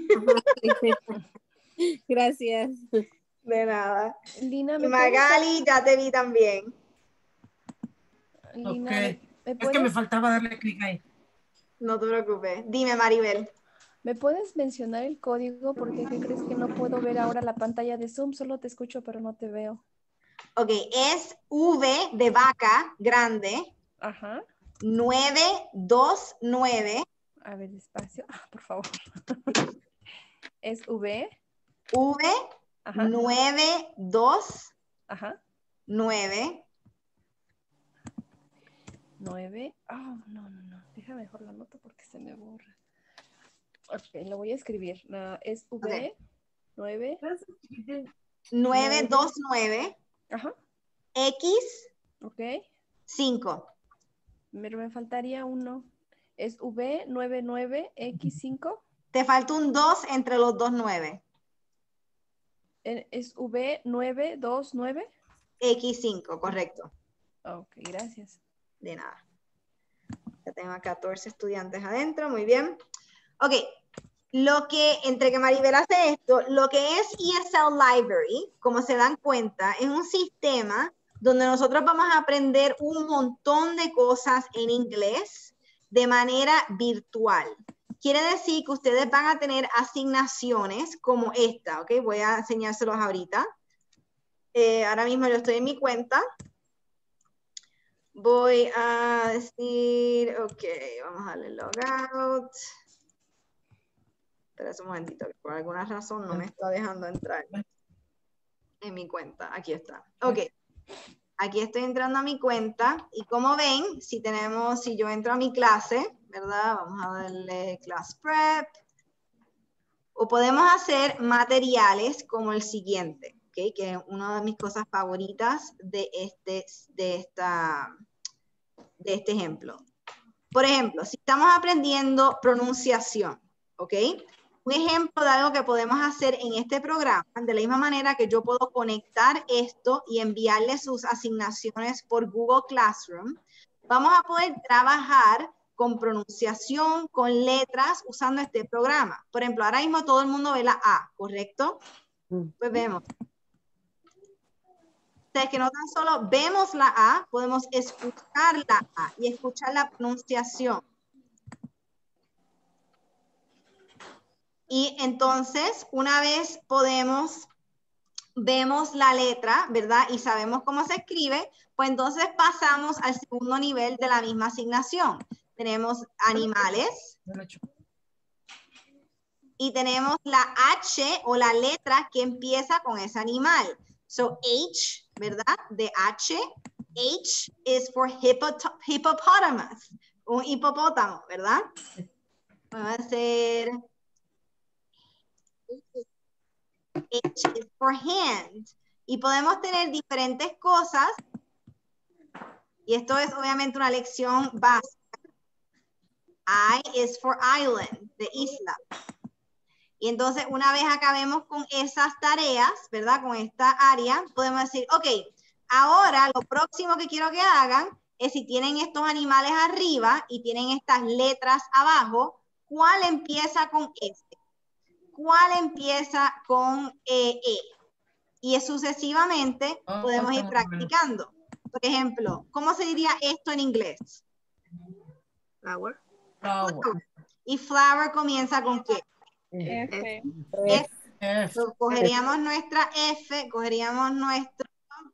Gracias. De nada. Lina, y Magali, ya te vi también. Lina, okay. ¿me Es puedes... que me faltaba darle clic ahí. No te preocupes. Dime, Maribel. ¿Me puedes mencionar el código? Porque ¿qué crees que no puedo ver ahora la pantalla de Zoom? Solo te escucho, pero no te veo. Ok, es V de vaca grande. Ajá. nueve dos nueve. A ver, despacio, por favor. Es V. V. Ajá. nueve dos. Ajá. nueve. nueve. Oh, no, no, no. Deja mejor la nota porque se me borra. Ok, lo voy a escribir. No, es V. Okay. nueve. nueve dos nueve. Ajá. X. Ok. cinco. Pero me faltaría uno. ¿Es V nueve nueve X cinco? Te falta un dos entre los dos nueve. ¿Es V nueve dos nueve? X cinco, correcto. Ok, gracias. De nada. Ya tengo a catorce estudiantes adentro, muy bien. Ok, lo que, entre que Maribel hace esto, lo que es E S L Library, como se dan cuenta, es un sistema donde nosotros vamos a aprender un montón de cosas en inglés de manera virtual. Quiere decir que ustedes van a tener asignaciones como esta, ¿ok? Voy a enseñárselos ahorita. Eh, ahora mismo yo estoy en mi cuenta. Voy a decir, ok, vamos a darle logout. Espera un momentito, que por alguna razón no me está dejando entrar en mi cuenta. Aquí está. Ok. Aquí estoy entrando a mi cuenta y como ven, si tenemos, si yo entro a mi clase, ¿verdad? Vamos a darle class prep. O podemos hacer materiales como el siguiente, ¿ok? Que es una de mis cosas favoritas de este, de esta, de este ejemplo. Por ejemplo, si estamos aprendiendo pronunciación, ¿ok? Un ejemplo de algo que podemos hacer en este programa, de la misma manera que yo puedo conectar esto y enviarle sus asignaciones por Google Classroom, vamos a poder trabajar con pronunciación, con letras, usando este programa. Por ejemplo, ahora mismo todo el mundo ve la A, ¿correcto? Pues vemos. O sea, es que no tan solo vemos la A, podemos escuchar la A y escuchar la pronunciación. Y entonces, una vez podemos, vemos la letra, ¿verdad? Y sabemos cómo se escribe, pues entonces pasamos al segundo nivel de la misma asignación. Tenemos animales. Y tenemos la H o la letra que empieza con ese animal. So, H, ¿verdad? De H. H is for hippot- hippopotamus. Un hipopótamo, ¿verdad? Vamos a hacer... H is for hand. Y podemos tener diferentes cosas. Y esto es obviamente una lección básica. I is for island, de isla. Y entonces una vez acabemos con esas tareas, ¿verdad? Con esta área, podemos decir, ok, ahora lo próximo que quiero que hagan es si tienen estos animales arriba y tienen estas letras abajo, ¿cuál empieza con S? ¿Cuál empieza con E? E? Y sucesivamente Oh, podemos ir muy practicando. Bueno. Por ejemplo, ¿cómo se diría esto en inglés? Flower. Flower. Y flower comienza con ¿qué? F. F. F. So, cogeríamos nuestra F, cogeríamos nuestro...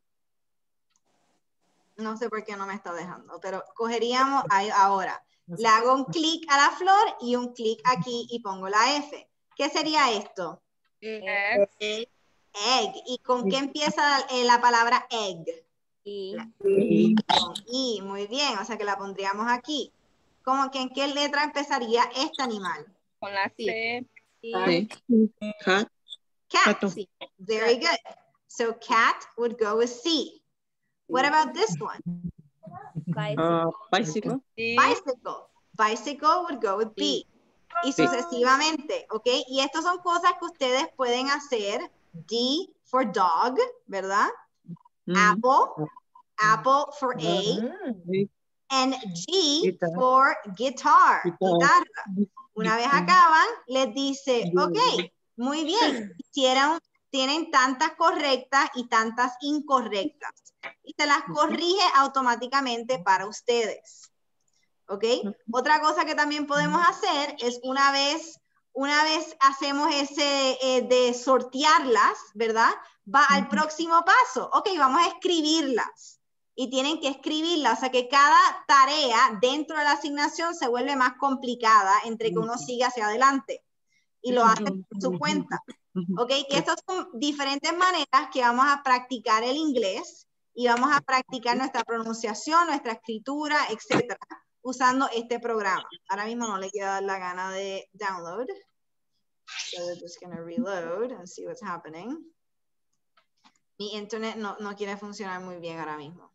No sé por qué no me está dejando, pero cogeríamos ahí ahora. Le hago un clic a la flor y un clic aquí y pongo la F. ¿Qué sería esto? Egg. Egg. ¿Y con qué empieza eh, la palabra egg? Y. Con I. Muy bien, o sea que la pondríamos aquí. ¿Cómo que en qué letra empezaría este animal? Con la C. Sí. Cat. Cat. Pato. Very good. So cat would go with C. What about this one? Uh, bicycle. Bicycle. Bicycle would go with B. Y sucesivamente, ¿ok? Y estas son cosas que ustedes pueden hacer. D for dog, ¿verdad? Mm. Apple. Apple for A. And G for guitar. Guitarra. Una vez acaban, les dice, ok, muy bien. Hicieron, tienen tantas correctas y tantas incorrectas. Y se las corrige automáticamente para ustedes. ¿Ok? Otra cosa que también podemos hacer es una vez, una vez hacemos ese eh, de sortearlas, ¿verdad? Va al próximo paso. Ok, vamos a escribirlas. Y tienen que escribirlas. O sea que cada tarea dentro de la asignación se vuelve más complicada entre que uno sigue hacia adelante. Y lo hace por su cuenta. Ok, que estas son diferentes maneras que vamos a practicar el inglés y vamos a practicar nuestra pronunciación, nuestra escritura, etcétera, usando este programa. Ahora mismo no le quiero dar la gana de download. So we're just going to reload and see what's happening. Mi internet no, no quiere funcionar muy bien ahora mismo.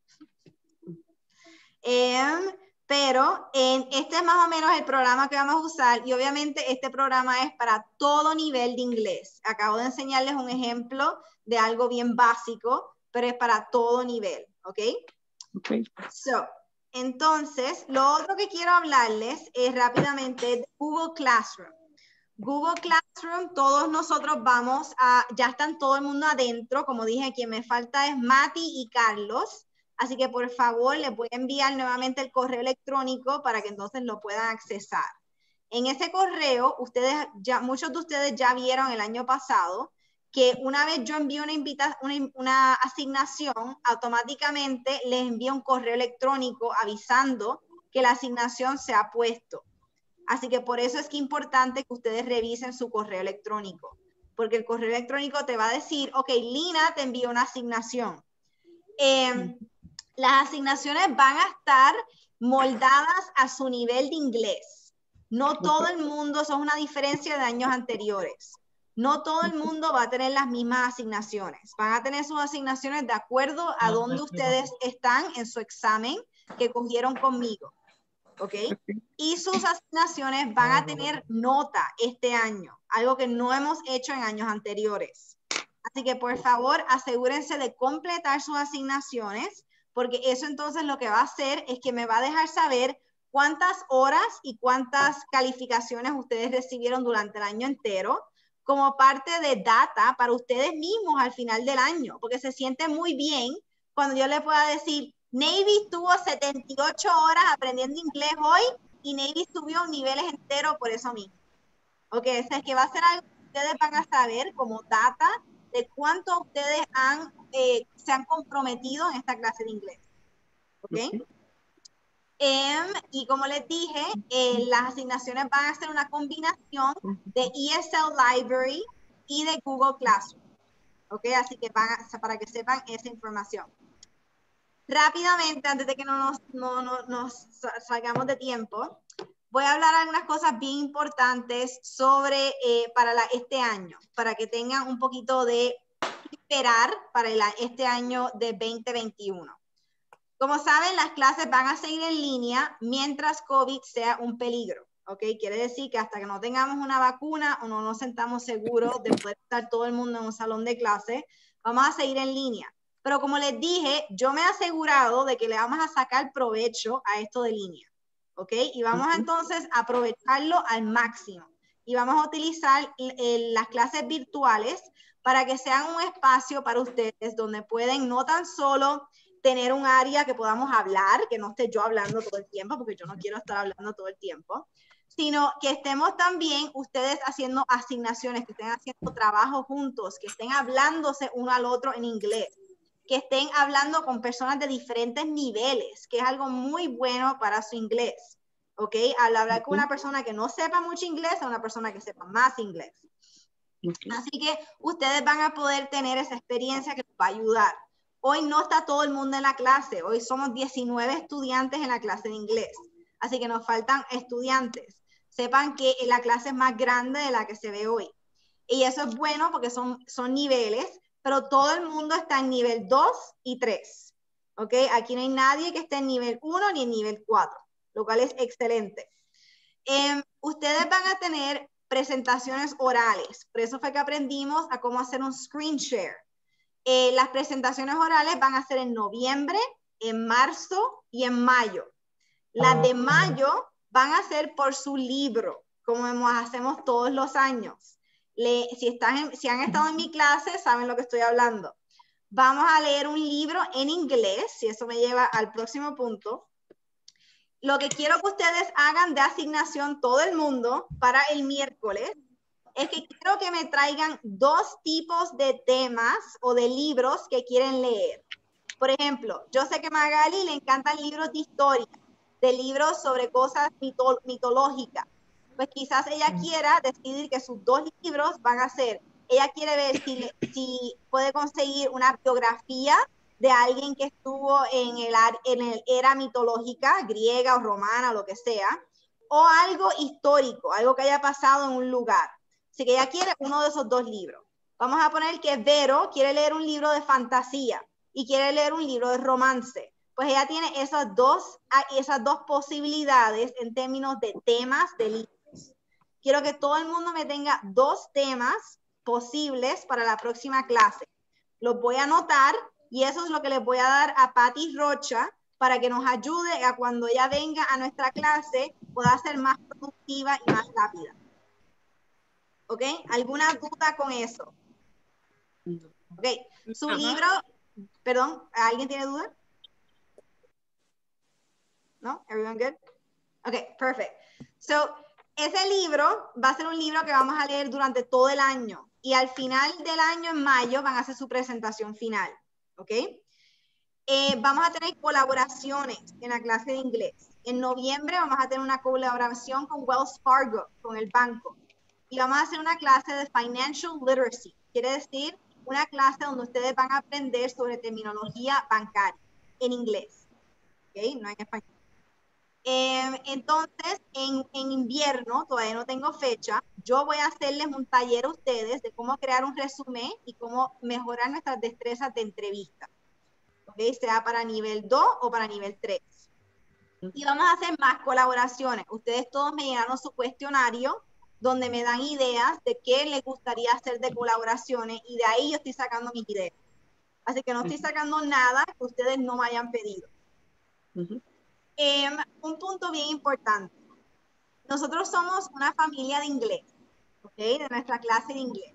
Um, pero en este es más o menos el programa que vamos a usar y obviamente este programa es para todo nivel de inglés. Acabo de enseñarles un ejemplo de algo bien básico, pero es para todo nivel, ¿ok? Ok. So, entonces, lo otro que quiero hablarles es rápidamente de Google Classroom. Google Classroom, todos nosotros vamos a, ya están todo el mundo adentro, como dije, quien me falta es Mati y Carlos, así que por favor les voy a enviar nuevamente el correo electrónico para que entonces lo puedan accesar. En ese correo, ustedes ya, muchos de ustedes ya vieron el año pasado que una vez yo envío una, invita, una, una asignación, automáticamente les envío un correo electrónico avisando que la asignación se ha puesto. Así que por eso es que es importante que ustedes revisen su correo electrónico, porque el correo electrónico te va a decir, ok, Lina te envió una asignación. Eh, las asignaciones van a estar moldadas a su nivel de inglés. No todo el mundo, eso es una diferencia de años anteriores. No todo el mundo va a tener las mismas asignaciones. Van a tener sus asignaciones de acuerdo a dónde ustedes están en su examen que cogieron conmigo. ¿Ok? Y sus asignaciones van a tener nota este año, algo que no hemos hecho en años anteriores. Así que por favor asegúrense de completar sus asignaciones, porque eso entonces lo que va a hacer es que me va a dejar saber cuántas horas y cuántas calificaciones ustedes recibieron durante el año entero, como parte de data para ustedes mismos al final del año, porque se siente muy bien cuando yo les pueda decir, Navy estuvo setenta y ocho horas aprendiendo inglés hoy y Navy subió niveles enteros por eso mismo. Ok, o sea, es que va a ser algo que ustedes van a saber como data de cuánto ustedes han, eh, se han comprometido en esta clase de inglés. Ok. Um, y como les dije, eh, las asignaciones van a ser una combinación de E S L Library y de Google Classroom. Ok, así que van a, para que sepan esa información. Rápidamente, antes de que no nos, no, no, nos salgamos de tiempo, voy a hablar algunas cosas bien importantes sobre eh, para la, este año, para que tengan un poquito de esperar para el, este año de veinte veintiuno. Como saben, las clases van a seguir en línea mientras COVID sea un peligro. ¿Ok? Quiere decir que hasta que no tengamos una vacuna o no nos sentamos seguros de poder estar todo el mundo en un salón de clase, vamos a seguir en línea. Pero como les dije, yo me he asegurado de que le vamos a sacar provecho a esto de línea, ¿ok? Y vamos uh-huh. entonces a aprovecharlo al máximo. Y vamos a utilizar el, las clases virtuales para que sean un espacio para ustedes donde pueden no tan solo tener un área que podamos hablar, que no esté yo hablando todo el tiempo, porque yo no quiero estar hablando todo el tiempo, sino que estemos también ustedes haciendo asignaciones, que estén haciendo trabajo juntos, que estén hablándose uno al otro en inglés, que estén hablando con personas de diferentes niveles, que es algo muy bueno para su inglés, ¿ok? Al hablar con una persona que no sepa mucho inglés a una persona que sepa más inglés. Así que ustedes van a poder tener esa experiencia que les va a ayudar. Hoy no está todo el mundo en la clase, hoy somos diecinueve estudiantes en la clase de inglés, así que nos faltan estudiantes. Sepan que la clase es más grande de la que se ve hoy. Y eso es bueno porque son, son niveles, pero todo el mundo está en nivel dos y tres, ¿ok? Aquí no hay nadie que esté en nivel uno ni en nivel cuatro, lo cual es excelente. Eh, ustedes van a tener presentaciones orales, por eso fue que aprendimos a cómo hacer un screen share. Eh, las presentaciones orales van a ser en noviembre, en marzo y en mayo. Las de mayo van a ser por su libro, como hacemos todos los años. Le, si, están en, si han estado en mi clase, saben lo que estoy hablando. Vamos a leer un libro en inglés, y eso me lleva al próximo punto. Lo que quiero que ustedes hagan de asignación todo el mundo para el miércoles es que quiero que me traigan dos tipos de temas o de libros que quieren leer. Por ejemplo, yo sé que a Magali le encantan libros de historia, de libros sobre cosas mito mitológicas. Pues quizás ella quiera decidir que sus dos libros van a ser, ella quiere ver si, si puede conseguir una biografía de alguien que estuvo en el, en el era mitológica, griega o romana, o lo que sea, o algo histórico, algo que haya pasado en un lugar. Así que ella quiere uno de esos dos libros. Vamos a poner que Vero quiere leer un libro de fantasía y quiere leer un libro de romance. Pues ella tiene esas dos, esas dos posibilidades en términos de temas de libros. Quiero que todo el mundo me tenga dos temas posibles para la próxima clase. Los voy a anotar y eso es lo que les voy a dar a Patti Rocha para que nos ayude a cuando ella venga a nuestra clase pueda ser más productiva y más rápida. ¿Ok? ¿Alguna duda con eso? Ok. Su Ajá. libro, perdón, ¿alguien tiene duda? ¿No? Everyone good? Ok, perfect. So, ese libro va a ser un libro que vamos a leer durante todo el año y al final del año, en mayo, van a hacer su presentación final. ¿Ok? Eh, vamos a tener colaboraciones en la clase de inglés. En noviembre vamos a tener una colaboración con Wells Fargo, con el banco. Y vamos a hacer una clase de Financial Literacy. Quiere decir, una clase donde ustedes van a aprender sobre terminología bancaria en inglés. ¿Ok? No en español. Eh, entonces, en, en invierno, todavía no tengo fecha, yo voy a hacerles un taller a ustedes de cómo crear un resumen y cómo mejorar nuestras destrezas de entrevista. ¿Okay? Sea para nivel dos o para nivel tres. Y vamos a hacer más colaboraciones. Ustedes todos me llenaron su cuestionario donde me dan ideas de qué les gustaría hacer de colaboraciones y de ahí yo estoy sacando mis ideas. Así que no estoy sacando nada que ustedes no me hayan pedido. Ujú. Eh, un punto bien importante. Nosotros somos una familia de inglés, ¿ok? De nuestra clase de inglés.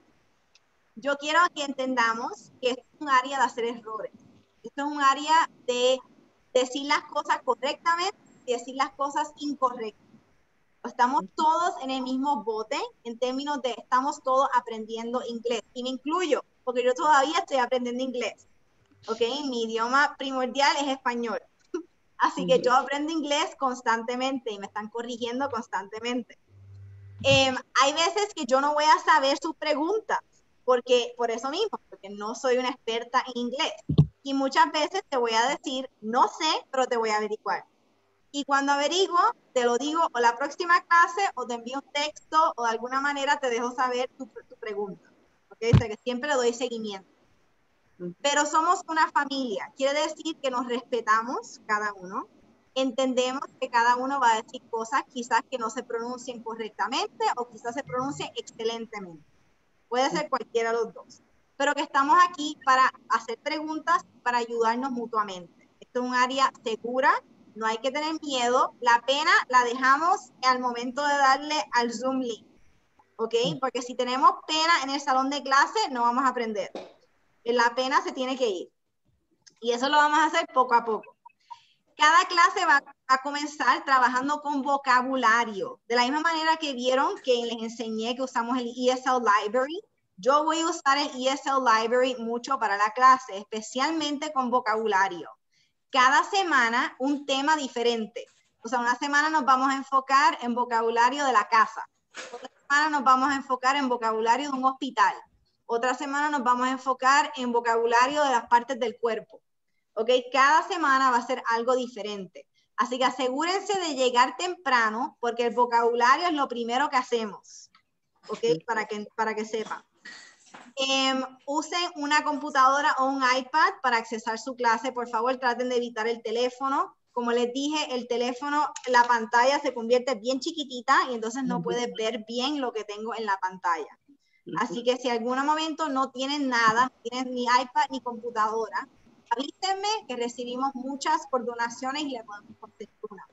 Yo quiero que entendamos que es un área de hacer errores. Esto es un área de decir las cosas correctamente y decir las cosas incorrectas. Estamos todos en el mismo bote en términos de estamos todos aprendiendo inglés. Y me incluyo, porque yo todavía estoy aprendiendo inglés. ¿Ok? Mi idioma primordial es español. Así que yo aprendo inglés constantemente y me están corrigiendo constantemente. Eh, hay veces que yo no voy a saber sus preguntas, porque por eso mismo, porque no soy una experta en inglés. Y muchas veces te voy a decir, no sé, pero te voy a averiguar. Y cuando averiguo, te lo digo o la próxima clase o te envío un texto o de alguna manera te dejo saber tu, tu pregunta. ¿Ok? O sea que siempre le doy seguimiento. Pero somos una familia. Quiere decir que nos respetamos cada uno. Entendemos que cada uno va a decir cosas quizás que no se pronuncien correctamente o quizás se pronuncien excelentemente. Puede ser cualquiera de los dos. Pero que estamos aquí para hacer preguntas, para ayudarnos mutuamente. Esto es un área segura, no hay que tener miedo. La pena la dejamos al momento de darle al Zoom link. ¿Ok? Porque si tenemos pena en el salón de clase, no vamos a aprender. La pena se tiene que ir. Y eso lo vamos a hacer poco a poco. Cada clase va a comenzar trabajando con vocabulario. De la misma manera que vieron que les enseñé que usamos el E S L Library, yo voy a usar el E S L Library mucho para la clase, especialmente con vocabulario. Cada semana un tema diferente. O sea, una semana nos vamos a enfocar en vocabulario de la casa. Otra semana nos vamos a enfocar en vocabulario de un hospital. Otra semana nos vamos a enfocar en vocabulario de las partes del cuerpo. ¿Ok? Cada semana va a ser algo diferente. Así que asegúrense de llegar temprano porque el vocabulario es lo primero que hacemos. ¿Ok? Para que, para que sepan. Eh, usen una computadora o un iPad para accesar su clase. Por favor, traten de evitar el teléfono. Como les dije, el teléfono, la pantalla se convierte bien chiquitita y entonces no puedes ver bien lo que tengo en la pantalla. Así que si en algún momento no tienen nada, no tienen ni iPad ni computadora, avísenme que recibimos muchas por donaciones y le podemos conseguir una.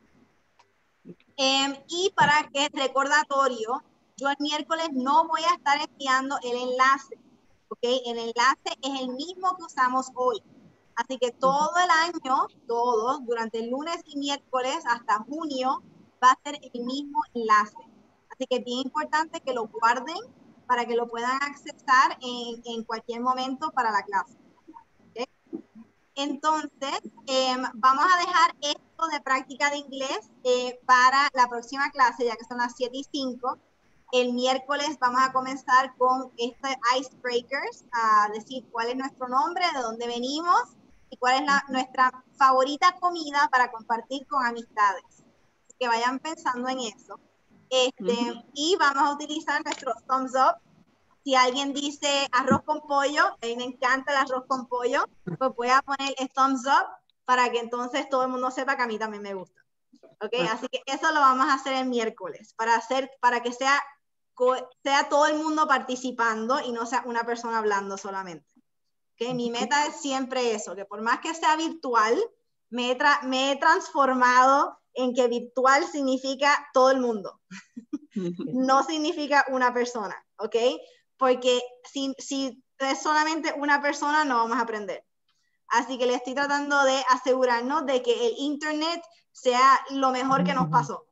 Eh, y para que recordatorio, yo el miércoles no voy a estar enviando el enlace, ¿ok? El enlace es el mismo que usamos hoy. Así que todo el año, todo, durante el lunes y miércoles hasta junio, va a ser el mismo enlace. Así que es bien importante que lo guarden para que lo puedan accesar en, en cualquier momento para la clase. ¿Okay? Entonces, eh, vamos a dejar esto de práctica de inglés eh, para la próxima clase, ya que son las siete y cinco. El miércoles vamos a comenzar con este Icebreakers, a decir cuál es nuestro nombre, de dónde venimos y cuál es la, nuestra favorita comida para compartir con amistades. Así que vayan pensando en eso. Este, uh-huh. Y vamos a utilizar nuestro thumbs up. Si alguien dice arroz con pollo, a mí me encanta el arroz con pollo, pues voy a poner el thumbs up para que entonces todo el mundo sepa que a mí también me gusta. ¿Ok? Uh-huh. Así que eso lo vamos a hacer el miércoles, para, hacer, para que sea, sea todo el mundo participando y no sea una persona hablando solamente. ¿Ok? Mi meta es siempre eso, que por más que sea virtual, me he, tra- me he transformado en que virtual significa todo el mundo. No significa una persona, ¿ok? Porque si, si es solamente una persona, no vamos a aprender. Así que le estoy tratando de asegurarnos de que el internet sea lo mejor que nos pasó.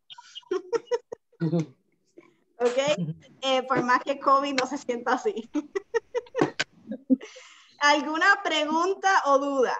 ¿Ok? Eh, por más que COVID no se sienta así. ¿Alguna pregunta o duda?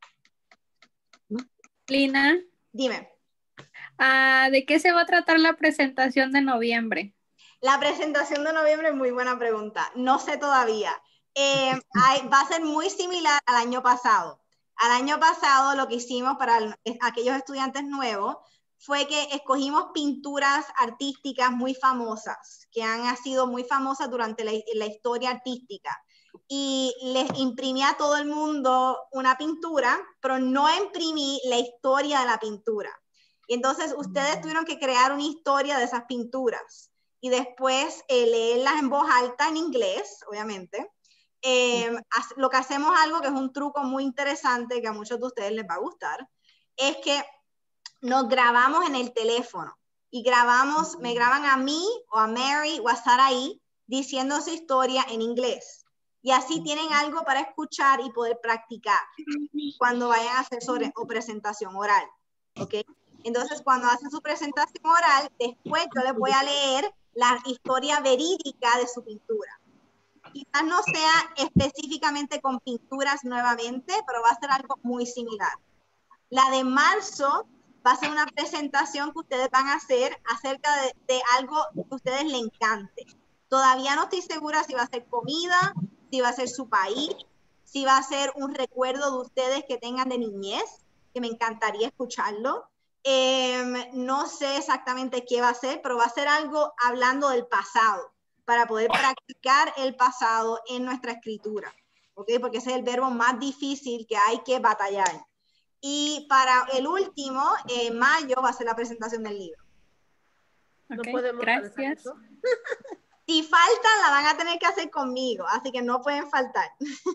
Lina. Dime. Ah, ¿de qué se va a tratar la presentación de noviembre? La presentación de noviembre es muy buena pregunta. No sé todavía. Eh, hay, va a ser muy similar al año pasado. Al año pasado lo que hicimos para el, aquellos estudiantes nuevos fue que escogimos pinturas artísticas muy famosas, que han sido muy famosas durante la, la historia artística. Y les imprimí a todo el mundo una pintura, pero no imprimí la historia de la pintura. Y entonces ustedes tuvieron que crear una historia de esas pinturas y después eh, leerlas en voz alta en inglés, obviamente. Eh, lo que hacemos algo que es un truco muy interesante que a muchos de ustedes les va a gustar, es que nos grabamos en el teléfono y grabamos, me graban a mí o a Mary o a Saraí diciendo su historia en inglés. Y así tienen algo para escuchar y poder practicar cuando vayan a hacer sobre, o presentación oral. ¿Ok? Entonces, cuando hacen su presentación oral, después yo les voy a leer la historia verídica de su pintura. Quizás no sea específicamente con pinturas nuevamente, pero va a ser algo muy similar. La de marzo va a ser una presentación que ustedes van a hacer acerca de, de algo que a ustedes les encante. Todavía no estoy segura si va a ser comida, si va a ser su país, si va a ser un recuerdo de ustedes que tengan de niñez, que me encantaría escucharlo. Eh, no sé exactamente qué va a ser, pero va a ser algo hablando del pasado, para poder practicar el pasado en nuestra escritura, ¿ok? Porque ese es el verbo más difícil que hay que batallar. Y para el último, eh, mayo, va a ser la presentación del libro. No Okay, podemos gracias. eso. Si faltan, la van a tener que hacer conmigo, así que no pueden faltar.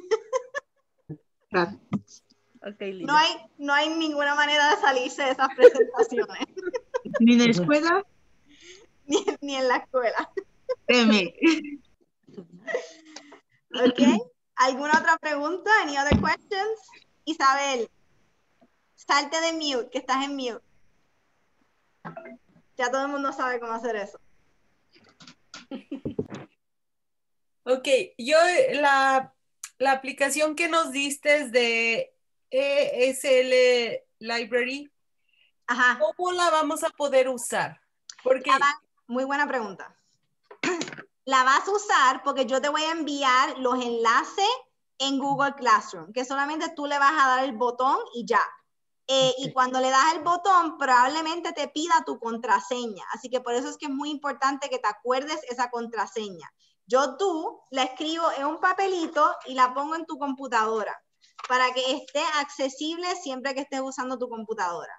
Okay, no, hay, no hay ninguna manera de salirse de esas presentaciones. ¿Ni en la escuela? ni, ni en la escuela. Teme. Ok. ¿Alguna otra pregunta? Any other questions? Isabel, salte de mute, que estás en mute. Ya todo el mundo sabe cómo hacer eso. Ok, yo la, la aplicación que nos diste es de E S L Library. Ajá. ¿Cómo la vamos a poder usar? Porque... Va, muy buena pregunta. La vas a usar porque yo te voy a enviar los enlaces en Google Classroom, que solamente tú le vas a dar el botón y ya. Eh, y cuando le das el botón, probablemente te pida tu contraseña. Así que por eso es que es muy importante que te acuerdes esa contraseña. Yo tú la escribo en un papelito y la pongo en tu computadora para que esté accesible siempre que estés usando tu computadora.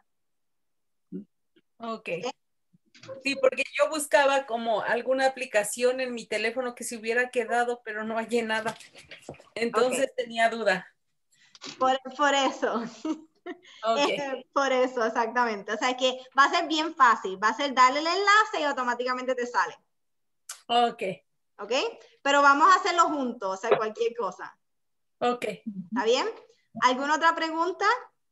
Ok. ¿Okay? Sí, porque yo buscaba como alguna aplicación en mi teléfono que se hubiera quedado, pero no hallé nada. Entonces okay. tenía duda. Por, por eso. Okay. Eh, por eso, exactamente. O sea que va a ser bien fácil. Va a ser darle el enlace y automáticamente te sale. Ok. Ok. Pero vamos a hacerlo juntos, o sea, cualquier cosa. Ok. ¿Está bien? ¿Alguna otra pregunta?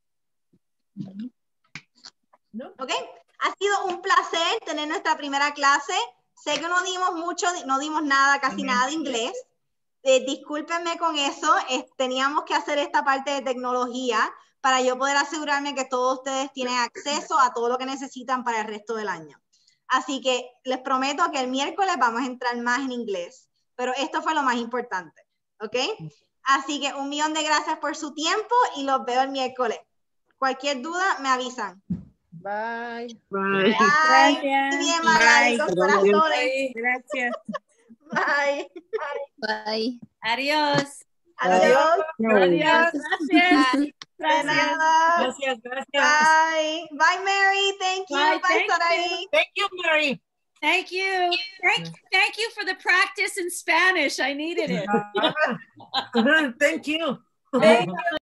No. Ok. Ha sido un placer tener nuestra primera clase. Sé que no dimos mucho, no dimos nada, casi nada de inglés. Eh, discúlpenme con eso. Eh, teníamos que hacer esta parte de tecnología para yo poder asegurarme que todos ustedes tienen acceso a todo lo que necesitan para el resto del año. Así que les prometo que el miércoles vamos a entrar más en inglés. Pero esto fue lo más importante. ¿Ok? Así que un millón de gracias por su tiempo y los veo el miércoles. Cualquier duda, me avisan. Bye. Bye. Bye. Gracias. Bien, Magali, con corazones. Gracias. Bye. Bye. Adiós. Adiós. Adiós. Gracias. De nada. Gracias, gracias. Bye. Bye, Mary. Thank you. Bye, Bye, thank Sarai. Thank you, Mary. Thank you. Thank, thank you for the practice in Spanish. I needed it. Thank you. Thank you.